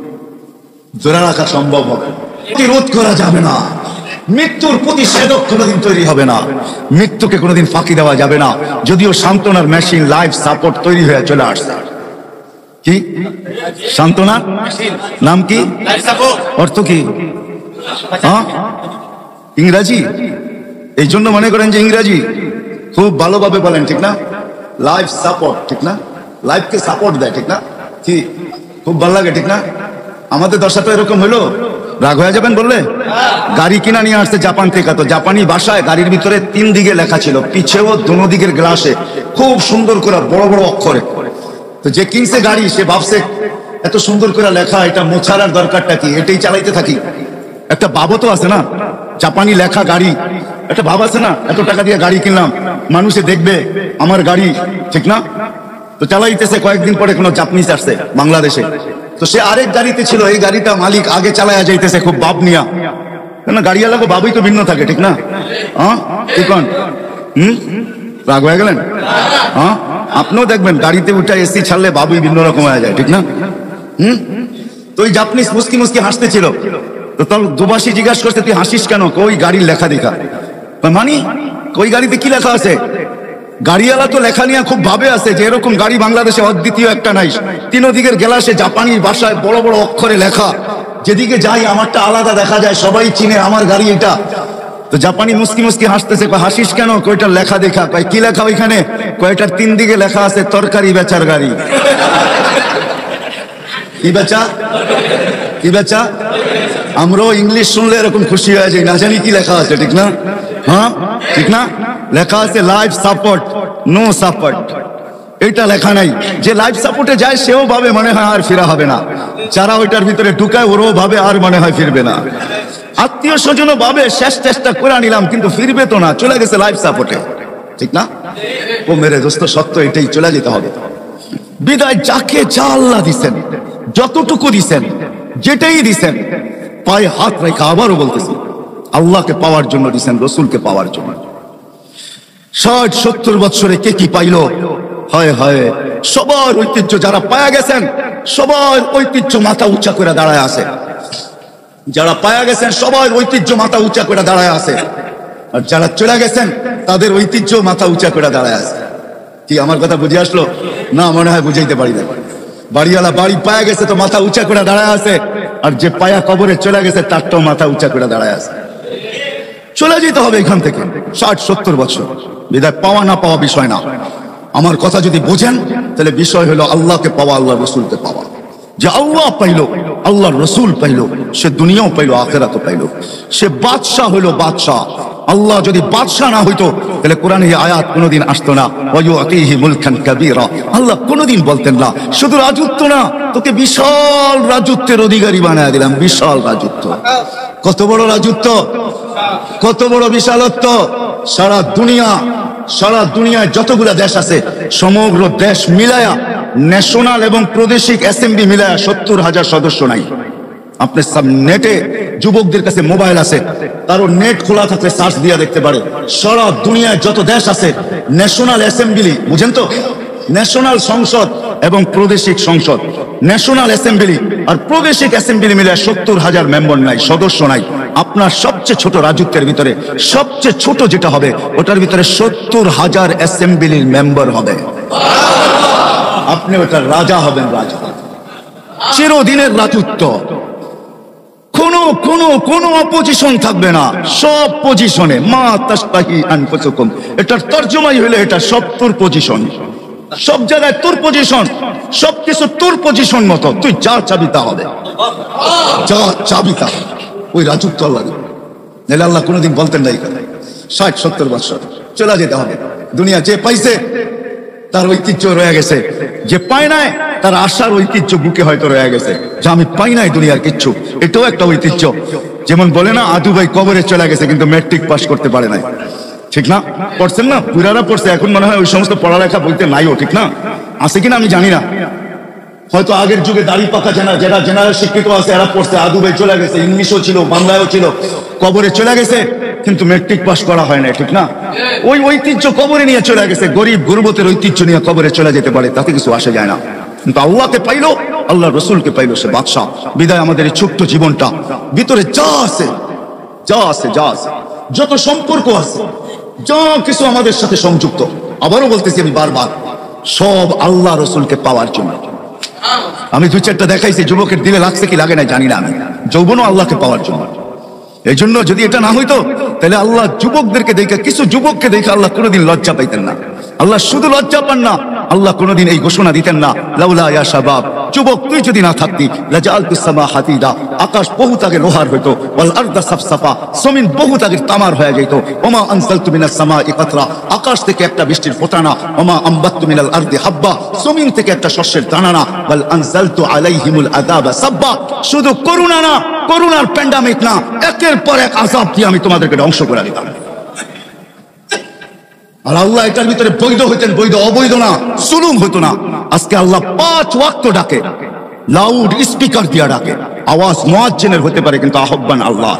ধরে রাখা সম্ভব হবে, প্রতিরোধ করা যাবে না। মৃত্যুর প্রতিষেধক কোনোদিন তৈরি হবে না, মৃত্যুকে কোনোদিন ফাঁকি দেওয়া যাবে না। যদিও সান্ত্বনার মেশিন লাইফ সাপোর্ট তৈরি হয়ে চলে আসছে। কি সান্ত্বনা নাম কি, অর্থ কি? হ্যাঁ ইংরাজি, এই জন্য মনে করেন যে ইংরাজি খুব ভালোভাবে বলেন, ঠিক না? লাইফ সাপোর্ট, ঠিক না? লাইফকে সাপোর্ট দেয়, ঠিক না? কি খুব ভালো লাগে, ঠিক না? আমাদের দশা তো এরকম হইলো, রাগ হয়ে যাবেন বললে। গাড়ি কিনা নিয়ে আসছে জাপান থেকে, তো জাপানি ভাষায় গাড়ির ভিতরে তিন দিকে লেখা ছিল, পিছেও দোনো দিকের গ্লাসে খুব সুন্দর করে বড় বড় অক্ষরে তো যে কিনছে গাড়ি সে ভাবছে এত সুন্দর করে লেখা, এটা মোছার দরকারটা কি, এটাই চালাইতে থাকি। একটা ভাবও তো আছে না, জাপানি লেখা গাড়ি, একটা ভাব আছে না, এত টাকা দিয়ে গাড়ি কিনলাম, মানুষে দেখবে আমার গাড়ি, ঠিক না? তো চালাইতেছে, কয়েকদিন পরে কোনো জাপানিজ আসছে বাংলাদেশে, তো সে আরেক গাড়িতে ছিল, এই গাড়িটা মালিক আগে চালায়া যাইতেছে খুব ভাব নিয়া, কেন গাড়িওয়ালা ভাবই তো ভিন্ন থাকে, ঠিক না? হ্যাঁ ঠিক হম রাগ হয়ে গেলেন? হ্যাঁ আপনিও দেখবেন গাড়িতে উঠে এসি ছাড়লে ভাবই ভিন্ন রকম হয়ে যায়, ঠিক না? হম তো ওই জাপানিজ মুস্কি মুস্কি হাসতেছিল, তো তোর দুবাসী জিজ্ঞাসা করছে তুই হাসিস কেন? ওই গাড়ির লেখা দেখা। মানি ওই গাড়িতে কি লেখা আছে? গাড়িওয়ালা তো লেখা নিয়ে খুব ভাবে আছে যে এরকম গাড়ি বাংলাদেশে অদ্বিতীয় একটা নাই, তিন দিকের গ্লাসে জাপানি ভাষায় বড় বড় অক্ষরে লেখা, যেদিকে যাই আমারটা আলাদা দেখা যায়, সবাই চিনে আমার গাড়ি এটা। তো জাপানি মুস্কি মুস্কি হাসতেছে, হাসিস কেন? কয়টার লেখা দেখা। কয় কি লেখা ওইখানে? কয়টার তিন দিকে লেখা আছে তরকারি বেচার গাড়ি। কি বেচা? কি বেচা? আমরাও ইংলিশ শুনলে এরকম খুশি হয়ে যাই, না জানি কি লেখা আছে, ঠিক না? হ্যাঁ ঠিক না? লেখা আছে লাইফ সাপোর্ট, নো সাপোর্ট। এটা লেখা নাই। যে লাইফ সাপোর্টে যায় সেও ভাবে মনে হয় আর ফেরা হবে না, যারা ওইটার ভিতরে ঢুকায় ওরাও ভাবে আর মনে হয় ফিরবে না, আত্মীয় স্বজনও ভাবে শেষ চেষ্টা করে নিলাম কিন্তু ফিরবে তো না, চলে গেছে লাইফ সাপোর্টে, ঠিক না? ও মেরে দোস্ত সত্য এটাই, চলে যেতে হবে। বিদায় যাকে যা আল্লাহ দিছেন, যতটুকু দিছেন, যেটাই দিছেন, পায়ে হাত রেখা আবারও বলতেছি আল্লাহকে পাওয়ার জন্য দিছেন, রসুলকে পাওয়ার জন্য। ষাট সত্তর বৎসরে কে কি পাইল? হয় হয় সবার ঐতিহ্য যারা পায়া গেছেন, সবার ঐতিহ্য মাথা উঁচা করে দাঁড়ায় আছে, যারা পায়া গেছেন সবার ঐতিহ্য মাথা উঁচা করে দাঁড়ায় আছে, আর যারা চলে গেছেন তাদের ঐতিহ্য মাথা উঁচা করে দাঁড়ায় আছে। কি আমার কথা বুঝে আসলো? না মনে হয় বুঝাইতে পারি না। বাড়িওয়ালা বাড়ি পায়া গেছে তো মাথা উঁচা করে দাঁড়ায় আছে, আর যে পায়া কবরে চলে গেছে তারটাও মাথা উঁচা করে দাঁড়ায় আছে। চলে যেতে হবে এখান থেকে, ষাট সত্তর বছর। বিদায় পাওয়া না পাওয়া বিষয় না, আমার কথা যদি বোঝেন তাহলে বিষয় হলো আল্লাহকে পাওয়া, আল্লাহ রসুলকে পাওয়া। যে আল্লাহ পাইল, আল্লাহর রসুল পাইল, সে দুনিয়াও পাইল, আখিরাতও পাইল। সে বাদশাহ হইল বাদশাহ। আল্লাহ যদি বাদশাহ না হইতো তাহলে কোরআনে এই আয়াত কোনোদিন আসতো না, ওয়ায়ুতিহি মুলকান কাবীরা। আল্লাহ কোনোদিন বলতেন না শুধু রাজত্ব না, তোকে বিশাল রাজত্বের অধিকারী বানায় দিলাম। বিশাল রাজত্ব, কত বড় রাজত্ব, কত বড় বিশালত্ব। সারা দুনিয়া, সারা দুনিয়ায় যতগুলা দেশ আছে সমগ্র দেশ মিলায়া, ন্যাশনাল এবং প্রাদেশিক অ্যাসেম্বলি মিলায়া সত্তর হাজার সদস্য নাই। আপনার সব নেটে যুবকদের কাছে মোবাইল আছে, কারো নেট খোলা থাকলে সার্চ দিয়ে দেখতে পারে। সারা দুনিয়ায় যত দেশ আছে ন্যাশনাল অ্যাসেম্বলি, বুঝেন তো? ন্যাশনাল সংসদ এবং প্রাদেশিক সংসদ, ন্যাশনাল অ্যাসেম্বলি আর প্রাদেশিক অ্যাসেম্বলি মিলে সত্তর হাজার মেম্বার নাই, সদস্য নাই। আপনার সবচেয়ে ছোট রাজত্বের ভিতরে সবচেয়ে ছোট যেটা হবে ওটার ভিতরে সত্তর হাজার অ্যাসেম্বলির মেম্বার হবে। আপনি ওটার রাজা হবেন, রাজা, চিরদিনের রাজত্ব। কোনো কোনো কোনো অপোজিশন থাকবে না, সব পজিশনে। মা তাস্তাহি আনফুসুকুম, এটার তর্জমাই হলো এটা সব তোর পজিশন, সব জায়গায় তোর পজিশন, সবকিছু তোর পজিশন মতো। তুই যা চাবি তা হবে, যা চাবি তা। ওই রাজত্ব আল্লাহ, নাহলে আল্লাহ কোনোদিন বলতেন না এই কথা। ষাট সত্তর বছর চলে যেতে হবে। দুনিয়া যে পাইছে তার ঐতিহ্য রয়ে গেছে, যে পায় নাই তার আশার ঐতিহ্য বুকে হয়তো রয়ে গেছে, যে আমি পাই নাই দুনিয়ার কিচ্ছু, এটাও একটা ঐতিহ্য। যেমন বলে না আদু ভাই কবরে চলে গেছে কিন্তু ম্যাট্রিক পাস করতে পারে নাই, ঠিক না? পড়ছেন না, পুরারা পড়ছে, এখন মনে হয় ওই সমস্ত পড়ালেখা বলতে নাইও, ঠিক না? আছে কিনা আমি জানি না, হয়তো আগের যুগে দাড়ি পাকা জানা যারা জেনারেল শিক্ষিত আছে এরা পড়ছে আদু ভাই চলে গেছে, ইংলিশও ছিল, বাংলায়ও ছিল, কবরে চলে গেছে কিন্তু ম্যাট্রিক পাস করা হয় না, ঠিক না? ওই ঐতিহ্য কবরে নিয়ে চলে গেছে। গরিব গুরবতের ঐতিহ্য নিয়ে কবরে চলে যেতে পারে, তাতে কিছু আসে যায় না। কিন্তু আল্লাহকে পাইলো, আল্লাহ রসুলকে পাইলো, সে বাদশাহ। বিদায় আমাদের এই ছোট্ট জীবনটা ভিতরে যা আছে, যা আছে, যা আছে, যত সম্পর্ক আছে, যা কিছু আমাদের সাথে সংযুক্ত, আবারও বলতেছি আমি বারবার, সব আল্লাহ রসুলকে পাওয়ার জন্য। আমি দু চারটা দেখাইছি, যুবকের দিলে লাগছে কি লাগে না জানি না, আমি যৌবনও আল্লাহকে পাওয়ার জন্য। এই জন্য যদি এটা না হইতো তাহলে আল্লাহ যুবকদেরকে দেখে, কিছু যুবককে দেখে আল্লাহ কোনোদিন লজ্জা পাইতেন না। আল্লাহ শুধু লজ্জা পান না, আল্লাহ কোনোদিন এই ঘোষণা দিতেন না, লাউলা ইয়া শাবাব, যুবক তুই যদি না থাকতি লাজালতুস সামা হাদিদা, আকাশ বহুত আগে লোহার হইতো, ওয়াল আরদা সাফসাফা, জমিন বহুত আগে তামার হয়ে যেত। ওমা আনজালতু মিনাস সামাই কাতরা, আকাশ থেকে একটা বৃষ্টির ফোঁটা না। ওমা আমবাততু মিনাল আরদি হাব্বা, জমিন থেকে একটা শস্যের দানা না। বাল আনজালতু আলাইহিমুল আযাবা সাব্বা, শুধু করুণা না, করুণার প্যান্ডামিক না, একের পর এক আযাব দিয়ে আমি তোমাদেরকে ধ্বংস করে দিতাম। আর আল্লাহ এটার ভিতরে বৈধ হইতেন, বৈধ অবৈধ না, জুলুম হতো না। আজকে আল্লাহ পাঁচ ওয়াক্ত ডাকে, লাউড স্পিকার দিয়া ডাকে। আওয়াজ মুয়াজ্জিনের হতে পারে কিন্তু আহ্বান আল্লাহর।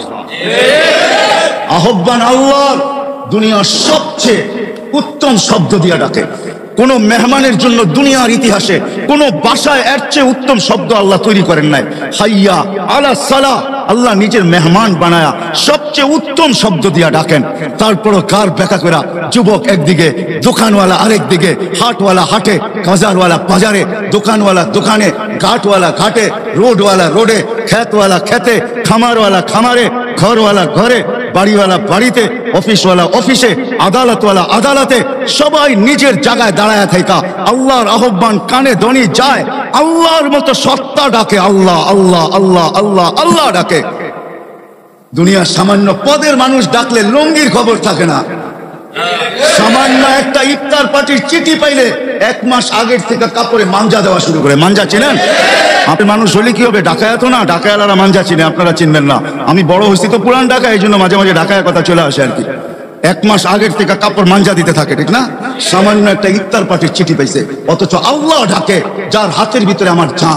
আহ্বান আল্লাহর দুনিয়ার সবচেয়ে উত্তম শব্দ দিয়া ডাকে। কোন মেহমানের জন্য দুনিয়ার ইতিহাসে কোন বাসায় এর চেয়ে উত্তম শব্দ আল্লাহ তৈরি করেন নাই। হাইয়া আলা সালাহ, আল্লাহ নিজের মেহমান বানায়া সবচেয়ে উত্তম শব্দ দিয়া ডাকেন। তারপরও কার ব্যাখ্যা করা, যুবক একদিকে, দোকানওয়ালা আরেক দিকে, হাটওয়ালা হাটে, বাজারওয়ালা বাজারে, দোকানওয়ালা দোকানে, ঘাটওয়ালা ঘাটে, রোডওয়ালা রোডে, খেতওয়ালা খেতে, খামারওয়ালা খামারে, ঘরওয়ালা ঘরে, বাড়িওয়ালা বাড়িতে, অফিসওয়ালা অফিসে, আদালতওয়ালা আদালতে, সবাই নিজের জায়গায় দাঁড়ায় থাকা আল্লাহর আহ্বান কানে ধ্বনি যায়। আল্লাহর মতো সত্তা ডাকে, আল্লাহ আল্লাহ আল্লাহ আল্লাহ আল্লাহ ডাকে। দুনিয়ার সামান্য পদের মানুষ ডাকলে লঙ্গির খবর থাকে না। সামান্য একটা ইফতার পার্টির চিঠি পাইলে এক মাস আগের থেকে কাপড়ে মাঞ্জা দেওয়া শুরু করে। মাঞ্জা চিনেন? আপনি মানুষ হলে কি হবে, ডাকায়া তো না, ডাকায়ালারা মাঞ্জা চিনে, আপনারা চিনবেন না। আমি বড় হয়েছি তো পুরান ঢাকা, এই জন্য মাঝে মাঝে ঢাকায় কথা চলে আসে আর কি। এক মাস আগের থেকে কাপড় মাঞ্জা দিতে থাকে, ঠিক না? সামান্য একটা ইফতার পার্টির চিঠি পাইছে, অথচ আল্লাহ ডাকে যার হাতের ভিতরে আমার জান।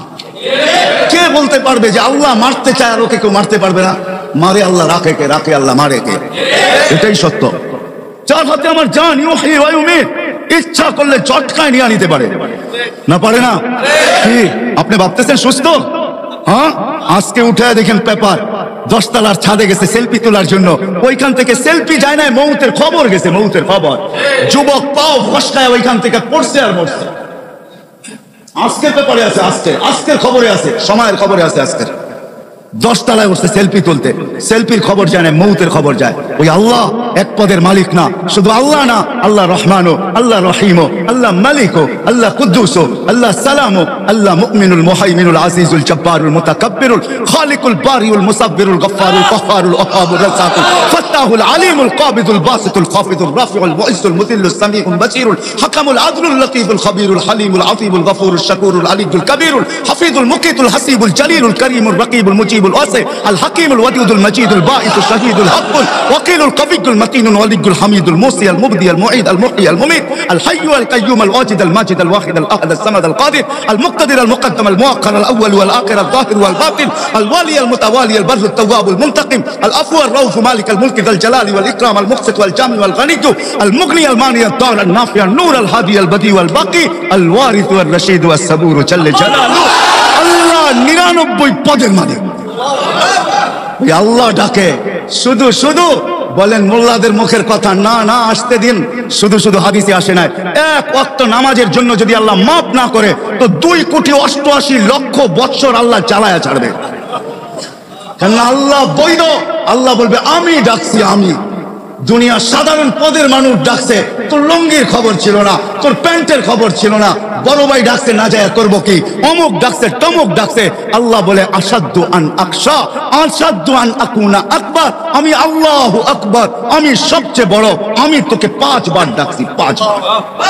কে বলতে পারবে যে আল্লাহ মারতে চায় আর ওকে কেউ মারতে পারবে না? মারে আল্লাহ, রাখে কে? রাখে আল্লাহ, মারে কে? এটাই সত্য। যার হাতে আমার জান, ইউহি ওয়া ইউমীত, ইচ্ছা করলে চটকায় নিয়ে নিতে পারে না? পারে না? কি আপনি ভাবতেছেন সুস্থ? হ্যাঁ, আজকে উঠে দেখেন পেপার, দশতলার ছাদে গেছে সেলফি তোলার জন্য, ওইখান থেকে সেলফি যায় না, মৌতের খবর গেছে, মৌতের খবর। যুবক পাও ফসকায় ওইখান থেকে পড়ছে আর মরছে। আজকের পেপারে আছে, আজকে আজকের খবরে আছে, সময়ের খবরে আছে। আজকের দশতলায় উঠছে সেলফি তুলতে, সেলফির খবর যায় না, মৌতের খবর যায়। ওই আল্লাহ এক পদের মালিক না, শুধু আল্লাহ না, আল্লাহ রহমানও, আল্লাহ রহিমও, আল্লাহ মালিকও, আল্লাহ কুদ্দুসও, আল্লাহ সালামও, আল্লাহ মুমিনুল মুহাইমিনুল আজিজুল জব্বারুল মুতাকাব্বিরুল খালিকুল বারিউল মুসাব্বিরুল গফফারুল কহ্হারুল ওয়াহাবুর রাজ্জাকুল ফাত্তাহুল আলিমুল কাবিদুল বাসিতুল খাফিদুর রাফিউল মুইজ্জুল মুদিল্লুস সামিউল বাসীরুল হাকামুল আদলুল লতীফুল খবীরুল হালিমুল আফীবুল গফুরুশ শাকুরুল আলিয়ুল কবীরুল হাফিজুল মুকিতুল হাসিবুল জলিলুল করিমুল রকিবুল মুজিবুল ওয়াসি আল হাকিমুল ওয়াদুদুল মজিদুল বাঈসুল শাহীদুল হকুল ওয়াকিলুল কবিয়ুল মতিনুল ওয়ালিয়ুল হামিদুল মুসি আল মুবদি আল মুঈদ আল মুহয়ি আল মুমীত আল হাইয়্যু আল কাইয়্যুম আল ওয়াজিদ আল মাজিদ আল ওয়াহিদ আল আহাদ আল সামাদ আল কাদির আল মুকতাদির আল মুকদ্দাম আল মুআক্খার আল আউয়াল ওয়াল আখির আল যাহির ওয়াল বাতিন আল ওয়ালি আল মুতাওয়ালি আল বাররুত তাওয়াবুল মুনতাকিম আল আফু আর রাউফ মালিক আল মুলক যাল জালালি ওয়াল ইকরাম আল মুকসিত ওয়াল জামি ওয়াল গনি আল মুগনি আল মানি আল দার আল নাফি আল নূর আল হাদি আল বদি ওয়াল বাকি আল ওয়ারিস ওয়াল রশিদ ওয়াস সাবুর জাল্লা জালালু। আল্লাহ নিরানব্বই পদের মালিক। ওই আল্লাহ ডাকে। শুধু শুধু বলেন মোল্লাদের মুখের কথা না, না আসতে দিন। শুধু শুধু হাদিসে আসে না। এক ওয়াক্ত নামাজের জন্য যদি আল্লাহ মাফ না করে তো দুই কোটি অষ্টআশি লক্ষ বৎসর আল্লাহ চালায়া ছাড়বে। কেন আল্লাহ বৈধ। আল্লাহ বলবে আমি ডাকছি, আমি। দুনিয়া সাধারণ পদের মানুষ ডাকছে, তোর লঙ্গির খবর ছিল না, তোর প্যান্টের খবর ছিল না, বড় ভাই ডাকছে না যায় করবো কি, অমুক ডাকছে তমুক ডাকছে। আল্লাহ বলে আসাদ্দু আন আকশা আসাদ্দু আন আকুনা আকবার, আমি আল্লাহ আকবার, আমি সবচেয়ে বড়। আমি তোকে পাঁচবার ডাকছি, পাঁচবার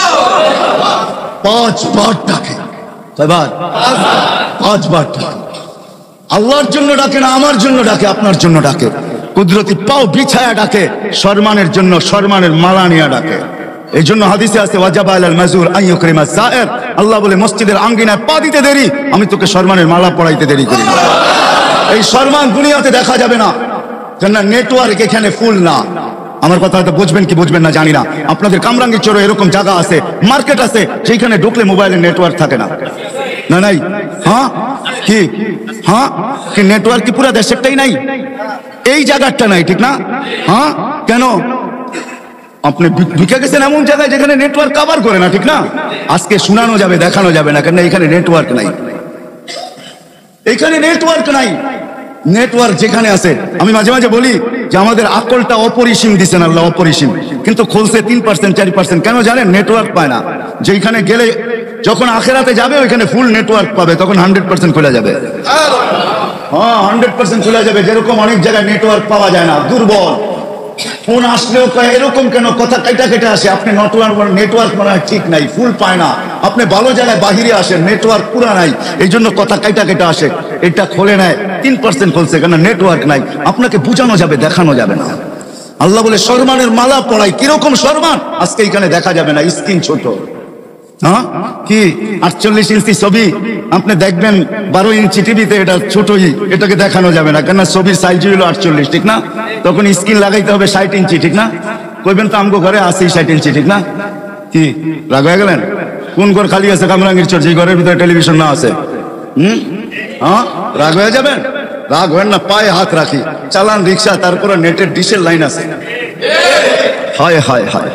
পাঁচবার ডাকে। কয়বার? পাঁচবার ডাকে। আল্লাহর জন্য ডাকে না, আমার জন্য ডাকে, আপনার জন্য ডাকে। কুদরতি পাও বিছায়া ডাকে, সম্মানের জন্য সম্মানের মালা নিয়ে ডাকে। এই জন্য হাদিসে আছে ওয়াজাবা আলাল মাজুর আন ইউকরিমা সায়ের। আল্লাহ বলে মসজিদের আঙ্গিনায় পা দিতে দেরি, আমি তোকে সম্মানের মালা পরাইতে দেরি করি না। এই সম্মান দুনিয়াতে দেখা যাবে না, কেন নেটওয়ার্ক এখানে ফুল না। আমার কথা হয়তো বুঝবেন কি বুঝবেন না জানি না। আপনাদের কামরাঙ্গীর চরে এরকম জায়গা আছে, মার্কেট আছে, যেখানে ঢুকলে মোবাইলের নেটওয়ার্ক থাকে না। না নাই? হ্যাঁ কি? হ্যাঁ কি নেটওয়ার্ক কি পুরো দেশেরটাই নাই? এই জায়গাটা নাই, ঠিক না? হ্যাঁ কেন? আপনি ঢুকে গেছেন এমন জায়গায় যেখানে নেটওয়ার্ক কভার করে না, ঠিক না? আজকে শোনানো যাবে, দেখানো যাবে না, কেন এখানে নেটওয়ার্ক নাই। এখানে নেটওয়ার্ক নাই। নেটওয়ার্ক যেখানে আছে, আমি মাঝে মাঝে বলি যে আমাদের আকলটা অপরিসীম দিচ্ছেন আল্লাহ, অপরিসীম, কিন্তু খুলছে তিন পার্সেন্ট চারি পার্সেন্ট। কেন জানেন? নেটওয়ার্ক পায় না। যেখানে গেলে যখন আখেরাতে যাবে ওইখানে ফুল নেটওয়ার্ক পাবে, তখন হান্ড্রেড পার্সেন্ট খোলা যাবে। হ্যাঁ, হান্ড্রেড পার্সেন্ট খোলা যাবে। যেরকম অনেক জায়গায় নেটওয়ার্ক পাওয়া যায় না, দুর্বল, ফোন আসলেও কয় এরকম কেন, কথা কেটে কেটে আসে। আপনি নেটওয়ার্ক নেটওয়ার্ক মনে হয় ঠিক নাই, ফুল পায় না। আপনি ভালো জায়গায় বাহিরে আসেন, নেটওয়ার্ক পুরা নাই, এই জন্য কথা কেটে কেটে আসে। এটা খোলে নেয়, তিন পার্সেন্ট খুলছে, কেন নেটওয়ার্ক নাই। আপনাকে বোঝানো যাবে, দেখানো যাবে না। আল্লাহ বলে সম্মানের মালা পড়াই। কিরকম সম্মান আজকে এখানে দেখা যাবে না, স্ক্রিন ছোট। হ্যাঁ, কি আটচল্লিশ ইঞ্চি ছবি আপনি দেখবেন বারো ইঞ্চি টিভিতে, এটা ছোটই, এটাকে দেখানো যাবে না, কেন ছবির সাইজ হলো আটচল্লিশ, ঠিক না? তখন স্ক্রিন লাগাইতে হবে ষাট ইঞ্চি, ঠিক না? কইবেন তো আমগো ঘরে আছে ষাট ইঞ্চি, ঠিক না? কি রাগ হয়ে গেলেন? কোন ঘর খালি আছে কামরাঙ্গীর চর, যে ঘরের ভিতরে টেলিভিশন না আছে? হম হ্যাঁ, রাগ হয়ে যাবেন? রাগ হয় না, পায়ে হাত রাখি, চালান রিক্সা, তারপরে নেটের ডিশের লাইন আছে। হায় হায় হায়,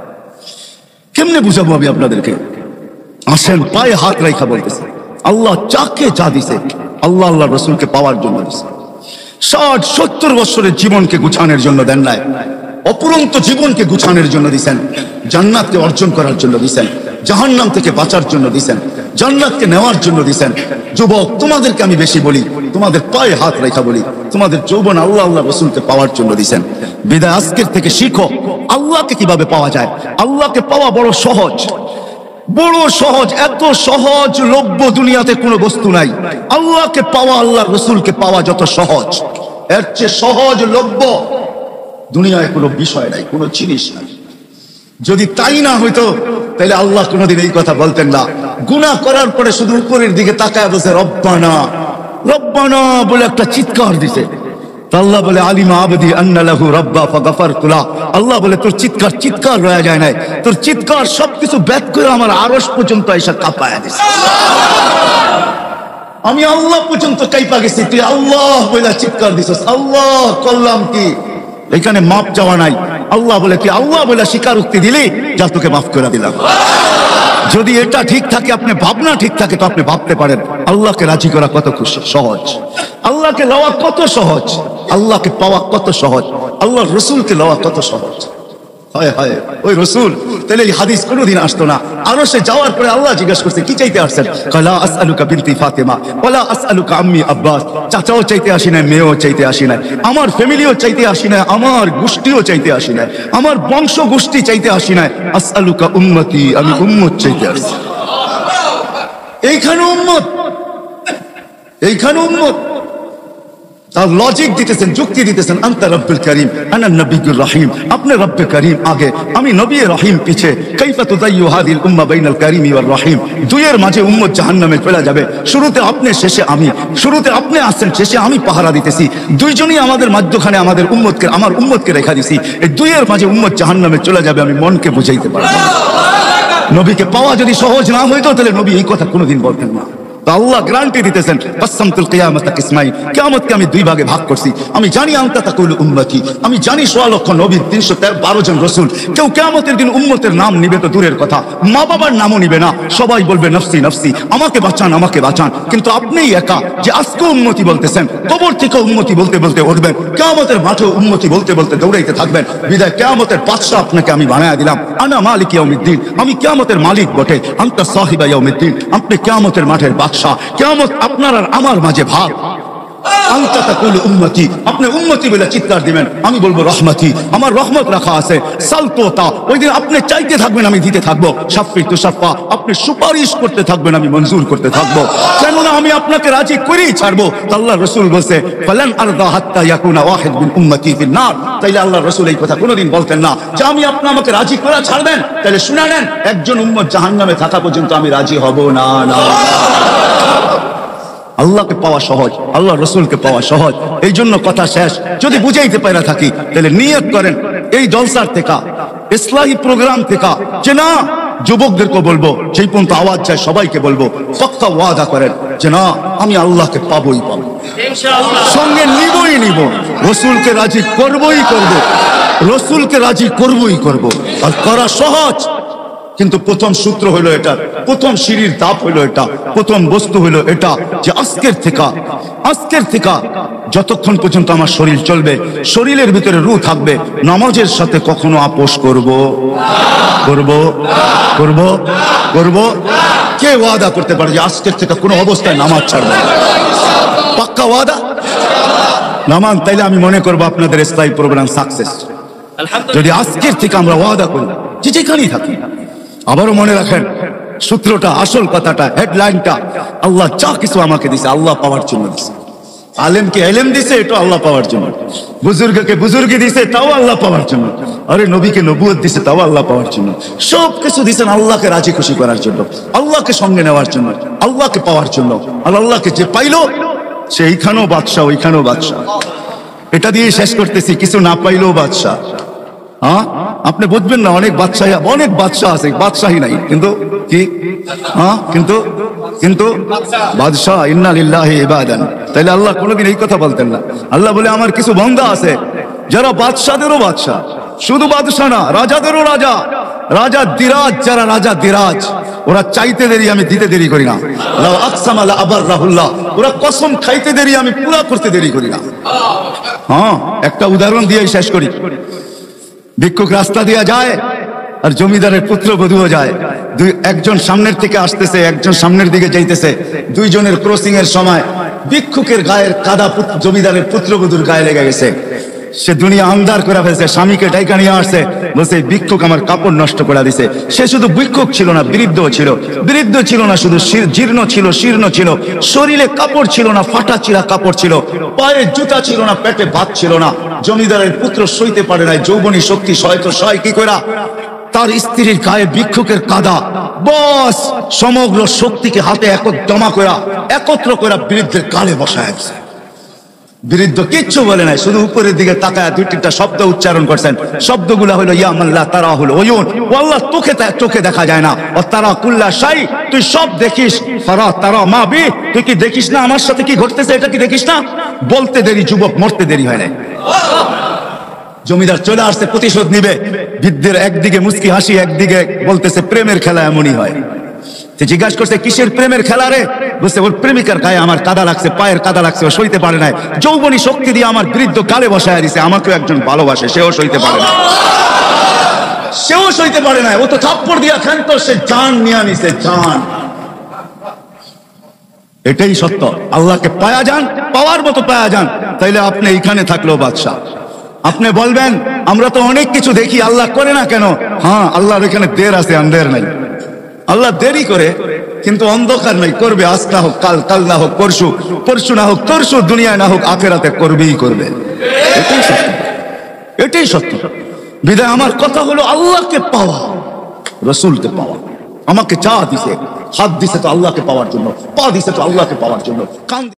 কেমনে বুঝাবো আমি আপনাদেরকে? আসেন, পায়ে হাত রাখা বলতেছে আল্লাহ যাকে যা দিছে আল্লাহ আল্লাহ রসুলকে পাওয়ার জন্য দিছে। ষাট সত্তর বছরের জীবনকে গুছানোর জন্য দেন নাই, অপুরন্ত জীবনকে গুছানোর জন্য দিছেন, জান্নাতকে অর্জন করার জন্য দিছেন, জাহান্নাম থেকে বাঁচার জন্য দিছেন, জান্নাতকে নেওয়ার জন্য দিছেন। যুবক, তোমাদেরকে আমি বেশি বলি, তোমাদের পায়ে হাত রেখা বলি, তোমাদের যৌবন আল্লাহ আল্লাহ রসুলকে পাওয়ার জন্য দিছেন। বিদায় আজকের থেকে শিখো আল্লাহকে কিভাবে পাওয়া যায়। আল্লাহকে পাওয়া বড় সহজ, বড় সহজ, এত সহজ লভ্য দুনিয়াতে কোনো বস্তু নাই। আল্লাহকে পাওয়া, আল্লাহ রসুলকে পাওয়া যত সহজ, এর চেয়ে সহজ লভ্য দুনিয়ায় কোনো বিষয় নাই, কোনো জিনিস নাই। যদি তাই না হইতো তাহলে আল্লাহ কোনোদিন এই কথা বলতেন না। গুনাহ করার পরে শুধু উপরের দিকে তাকায় বসে রব্বানা রব্বানা বলে একটা চিৎকার দিছে। আল্লাহ বলে আলিমা আবদি আন্না লাহু রাব্বা ফাগাফারতু লা। আল্লাহ বলে তোর চিৎকার চিৎকার রয়ে যায় নাই, তোর চিৎকার সবকিছু ব্যাত করে আমার আরশ পর্যন্ত এসে কাঁপায়া দিছে। আমি আল্লাহ পর্যন্ত কাঁপা গেছি, তুই আল্লাহ বলে চিৎকার দিছস। আল্লাহ করলাম কি? এখানে মাপ চাওয়া নাই। আল্লাহ বলে তুই আল্লাহ বলে স্বীকারোক্তি দিলি, যা তোকে মাফ করে দিলাম। যদি এটা ঠিক থাকে, আপনি ভাবনা ঠিক থাকে, তো আপনি ভাবতে পারেন আল্লাহকে রাজি করা কত সহজ, আল্লাহকে লওয়া কত সহজ, আল্লাহকে পাওয়া কত সহজ, আল্লাহ রসুলকে লওয়া কত সহজ। হায় হায়, ওই রসুল তাহলে এই হাদিস কোনোদিন আসতো না। আরো সে যাওয়ার পরে আল্লাহ জিজ্ঞেস করছে কি চাইতে আসছেন? কালা আসআলুকা বিনতি ফাতেমা ওয়ালা আসআলুকা আম্মি আব্বাস। চাচাও চাইতে আসি না, মেয়েও চাইতে আসি না, আমার ফ্যামিলিও চাইতে আসি না, আমার গোষ্ঠীও চাইতে আসি না, আমার বংশ গোষ্ঠী চাইতে আসি না। আসআলুকা উম্মতি, আমি উম্মত চাইতে আসছি। এইখানে উম্মত, এইখানে উম্মত। তার লজিক দিতেছেন, যুক্তি দিতেছেন, আনতা রব্বুল করিম আনা নবিয়্যুর রহিম। আপনি রব্বে করিম আগে, আমি নবী রহিম পিছে। কাইফা তুদাইয়ু হাদিল উম্মাহ বাইনাল করিমি ওয়ার রহিম। দুইয়ের মাঝে উম্মত জাহান্নামে চলে যাবে। শুরুতে আপনি, শেষে আমি। শুরুতে আপনি আসছেন, শেষে আমি পাহারা দিতেছি। দুইজনই আমাদের মাঝখানে আমাদের উম্মতকে, আমার উম্মতকে রেখা দিছি। এই দুইয়ের মাঝে উম্মত জাহান্নামে চলে যাবে, আমি মনকে বুঝাইতে পারবো না। নবীকে পাওয়া যদি সহজ না হইতো তাহলে নবী এই কথা কোনোদিন বলতেন না। আল্লাহ গ্যারান্টি দিতেছেন, কাসসামতুল কিয়ামাতা কিসমাইন, কিয়ামতকে আমি দুই ভাগে ভাগ করছি। আমি জানি আনতা তাকুলু উম্মতি, আমি জানি সোয়া লক্ষ নবী, তিনশো বারো জন রসুল। কেউ কিয়ামতের দিন উম্মতের নাম নিবে তো দূরের কথা, মা বাবার নামও নিবে না, সবাই বলবে নফসি নফসি, আমাকে বাঁচান আমাকে বাঁচান। কিন্তু আপনিই একা যে আজকে উম্মতি বলতেছেন, কবর থেকে উম্মতি বলতে বলতে উঠবেন, কিয়ামতের মাঠে উম্মতি বলতে বলতে দৌড়াইতে থাকবেন। বিদায় কিয়ামতের বাদশা আপনাকে আমি বানায়া দিলাম। আনা মালিক ইয়াউমিদ্দিন, আমি কিয়ামতের মালিক বটে। আনতা সাহিবা ইয়াউমিদ্দিন, আপনি কিয়ামতের মাঠের বাদশা। কিয়ামত আপনার আর আমার মাঝে ভাগ। আনতা তাকুলু উম্মতি, আপনি উম্মতি বলে চিৎকার দিবেন, আমি বলবো রহমতি, আমার রহমত রাখা আছে। সালতোতা, ওই দিন আপনি চাইতে থাকবেন, আমি দিতে থাকবো। শাফি তুশাফা, আপনি সুপারিশ করতে থাকবেন, আমি মঞ্জুর করতে থাকবো। কেননা আমি আপনাকে রাজি করেই ছাড়বো। আল্লাহ রসুল বলছে ফালান আরদা হাত্তা ইয়াকুনা ওয়াহিদ মিন উম্মতি ফিন নার। তাইলে আল্লাহ রসুল এই কথা কোনোদিন বলতেন না যে আমি আপনি আমাকে রাজি করা ছাড়বেন, তাহলে শুনে নেন, একজন উম্মত জাহান্নামে থাকা পর্যন্ত আমি রাজি হব না। না, আল্লাহকে পাওয়া সহজ, আল্লাহ রসুলকে পাওয়া সহজ। এই জন্য কথা শেষ। যদি বুঝাইতে পারা থাকি তাহলে নিয়ত করেন এই জলসার থেকে, ইসলাহী প্রোগ্রাম থেকে, যে না, যুবকদেরকে বলবো, যেই পর্যন্ত আওয়াজ যায় সবাইকে বলবো, পাক্কা ওয়াদা করেন যে না, আমি আল্লাহকে পাবোই পাবো, সঙ্গে নিবই নিব, রসুলকে রাজি করবই করব, রসুলকে রাজি করবই করব। আর করা সহজ, কিন্তু প্রথম সূত্র হলো এটা, প্রথম সিঁড়ির ধাপ হলো এটা, প্রথম বস্তু হলো এটা যে আজকের থেকে, আজকের থেকে যতক্ষণ পর্যন্ত আমার শরীর চলবে, শরীরের ভিতরে রূহ থাকবে, নামাজের সাথে কখনো আপোষ করব করব করব করব কে ওয়াদা করতে পারে যে আজকের থেকে কোনো অবস্থায় নামাজ ছাড়বে? পাক্কা ওয়াদা? নামান, তাইলে আমি মনে করবো আপনাদের ইসলামী প্রোগ্রাম সাকসেস, যদি আজকের থেকে আমরা ওয়াদা করি যে যেখানেই থাকি। আবারও মনে রাখেন সূত্রটা, আসল কথাটা, হেডলাইনটা, আল্লাহ যা কিছু আমাকে দিছে আল্লাহ পাওয়ার জন্য দিছে। আলেমকে এলেম দিছে, এটা আল্লাহ পাওয়ার জন্য। বুজুর্গকে বুজুর্গি দিছে, তাও আল্লাহ পাওয়ার জন্য। আরে নবীকে নবুয়ত দিছে, তাও আল্লাহ পাওয়ার জন্য। সব কিছু দিছেন আল্লাহকে রাজি খুশি করার জন্য, আল্লাহকে সঙ্গে নেওয়ার জন্য, আল্লাহকে পাওয়ার জন্য। আর আল্লাহকে যে পাইলো সে এইখানেও বাদশাহ, ওইখানেও বাদশাহ। এটা দিয়ে শেষ করতেছি, কিছু না পাইলেও বাদশাহ। হ্যাঁ, আপনি বুঝবেন না, অনেক বাদশাহ, অনেক বাদশাহ আছে, বাদশাহী নাই, কিন্তু কি হ্যাঁ কিন্তু কিন্তু বাদশাহ। ইন্না লিল্লাহি ইবাদান। তাইলে আল্লাহ কোনোদিন এই কথা বলতেন না। আল্লাহ বলে আমার কিছু বান্দা আছে যারা বাদশাদেরও বাদশাহ, শুধু বাদশাহ না, রাজাদেরও রাজা। রাজা দিরাজ, যারা রাজা দিরাজ, ওরা চাইতে দেরি আমি দিতে দেরি করি না। লাউ আকসামা লা আবাররাহুল্লাহ, ওরা কসম খাইতে দেরি আমি পুরা করতে দেরি করি না। হ্যাঁ, একটা উদাহরণ দিয়ে শেষ করি। ভিক্ষুক রাস্তা দিয়ে যায় আর জমিদারের পুত্রবধূও যায়। দুই একজন সামনের থেকে আসতেছে, একজন সামনের দিকে যাইতেছে। দুইজনের ক্রসিং এর সময় ভিক্ষুকের গায়ের কাদা জমিদারের পুত্রবধূর গায়ে লেগে গেছে। সে দুনিয়া আন্ধার করে ফেলছে, স্বামীকে ডাইকা নিয়ে আসছে, বলছে ভিক্ষুক আমার কাপড় নষ্ট করে দিছে। সে শুধু ভিক্ষুক ছিল না, বৃদ্ধ ছিল। বৃদ্ধ ছিল না শুধু, জীর্ণ ছিল, শীর্ণ ছিল, শরীরে কাপড় ছিল না, ফাটা চিরা কাপড় ছিল, পায়ে জুতা ছিল না, পেটে ভাত ছিল না। জমিদারের পুত্র সইতে পারে নাই, যৌবনী শক্তি সয়তো সয় কি করে তার স্ত্রীর গায়ে ভিক্ষুকের কাদা, বস সমগ্র শক্তিকে হাতে একত্র করা একত্র করা বৃদ্ধের কালে বসায় গেছে। বৃদ্ধ কিচ্ছু বলে নাই, শুধু উপরের দিকে তাকায় দুই তিনটা শব্দ উচ্চারণ করছেন। শব্দগুলা হলো ইয়া মান লা তারা হলো ওয়ুন, আল্লাহ তোকে চোখে দেখা যায় না, ও তারা কুল্লা শাই, তুই সব দেখিস। ফারা তারা মা বি, তুই কি দেখিস না আমার সাথে কি ঘটতেছে, এটা কি দেখিস না? বলতে দেরি যুবক, মরতে দেরি হয় না। জমিদার চলে আসছে, প্রতিশোধ নিবে। বৃদ্ধের একদিকে মুস্কি হাসি, একদিকে বলতেছে প্রেমের খেলা এমনই হয়। জিজ্ঞাসা করছে কিসের প্রেমের খেলা রে? বলছে ওর প্রেমিকার গায়ে আমার কাদা লাগছে, পায়ের কাদা লাগছে, ও সইতে পারে নাই। যৌবনী শক্তি দিয়ে আমার বৃদ্ধ কালে বসায় দিছে। আমাকেও একজন ভালোবাসে, সেও সইতে পারে না, সেও সইতে পারে না। ও তো থাপ্পড় দিয়া খান্ত, সে জান নিয়ে নিছে, জান। এটাই সত্য। আল্লাহকে পায়া যান, পাওয়ার মতো পায়া যান, তাইলে আপনি এইখানে থাকলেও বাদশাহ। আপনি বলবেন আমরা তো অনেক কিছু দেখি, আল্লাহ করে না কেন? হ্যাঁ, আল্লাহর এখানে দের আছে, আন্দের নাই। আল্লাহ দেরি করে, কিন্তু অন্ধকার নাই, করবে। আজ না হোক কাল, কাল না হোক পরশু, পরশু না হোক তরশু, দুনিয়ায় না হোক আখেরাতে করবেই করবে। এটাই সত্য, এটাই সত্য। বিদায় আমার কথা হলো আল্লাহকে পাওয়া, রসুলকে পাওয়া। আমাকে চা দিছে, হাত দিছে তো আল্লাহকে পাওয়ার জন্য, পা দিছে তো আল্লাহকে পাওয়ার জন্য, কান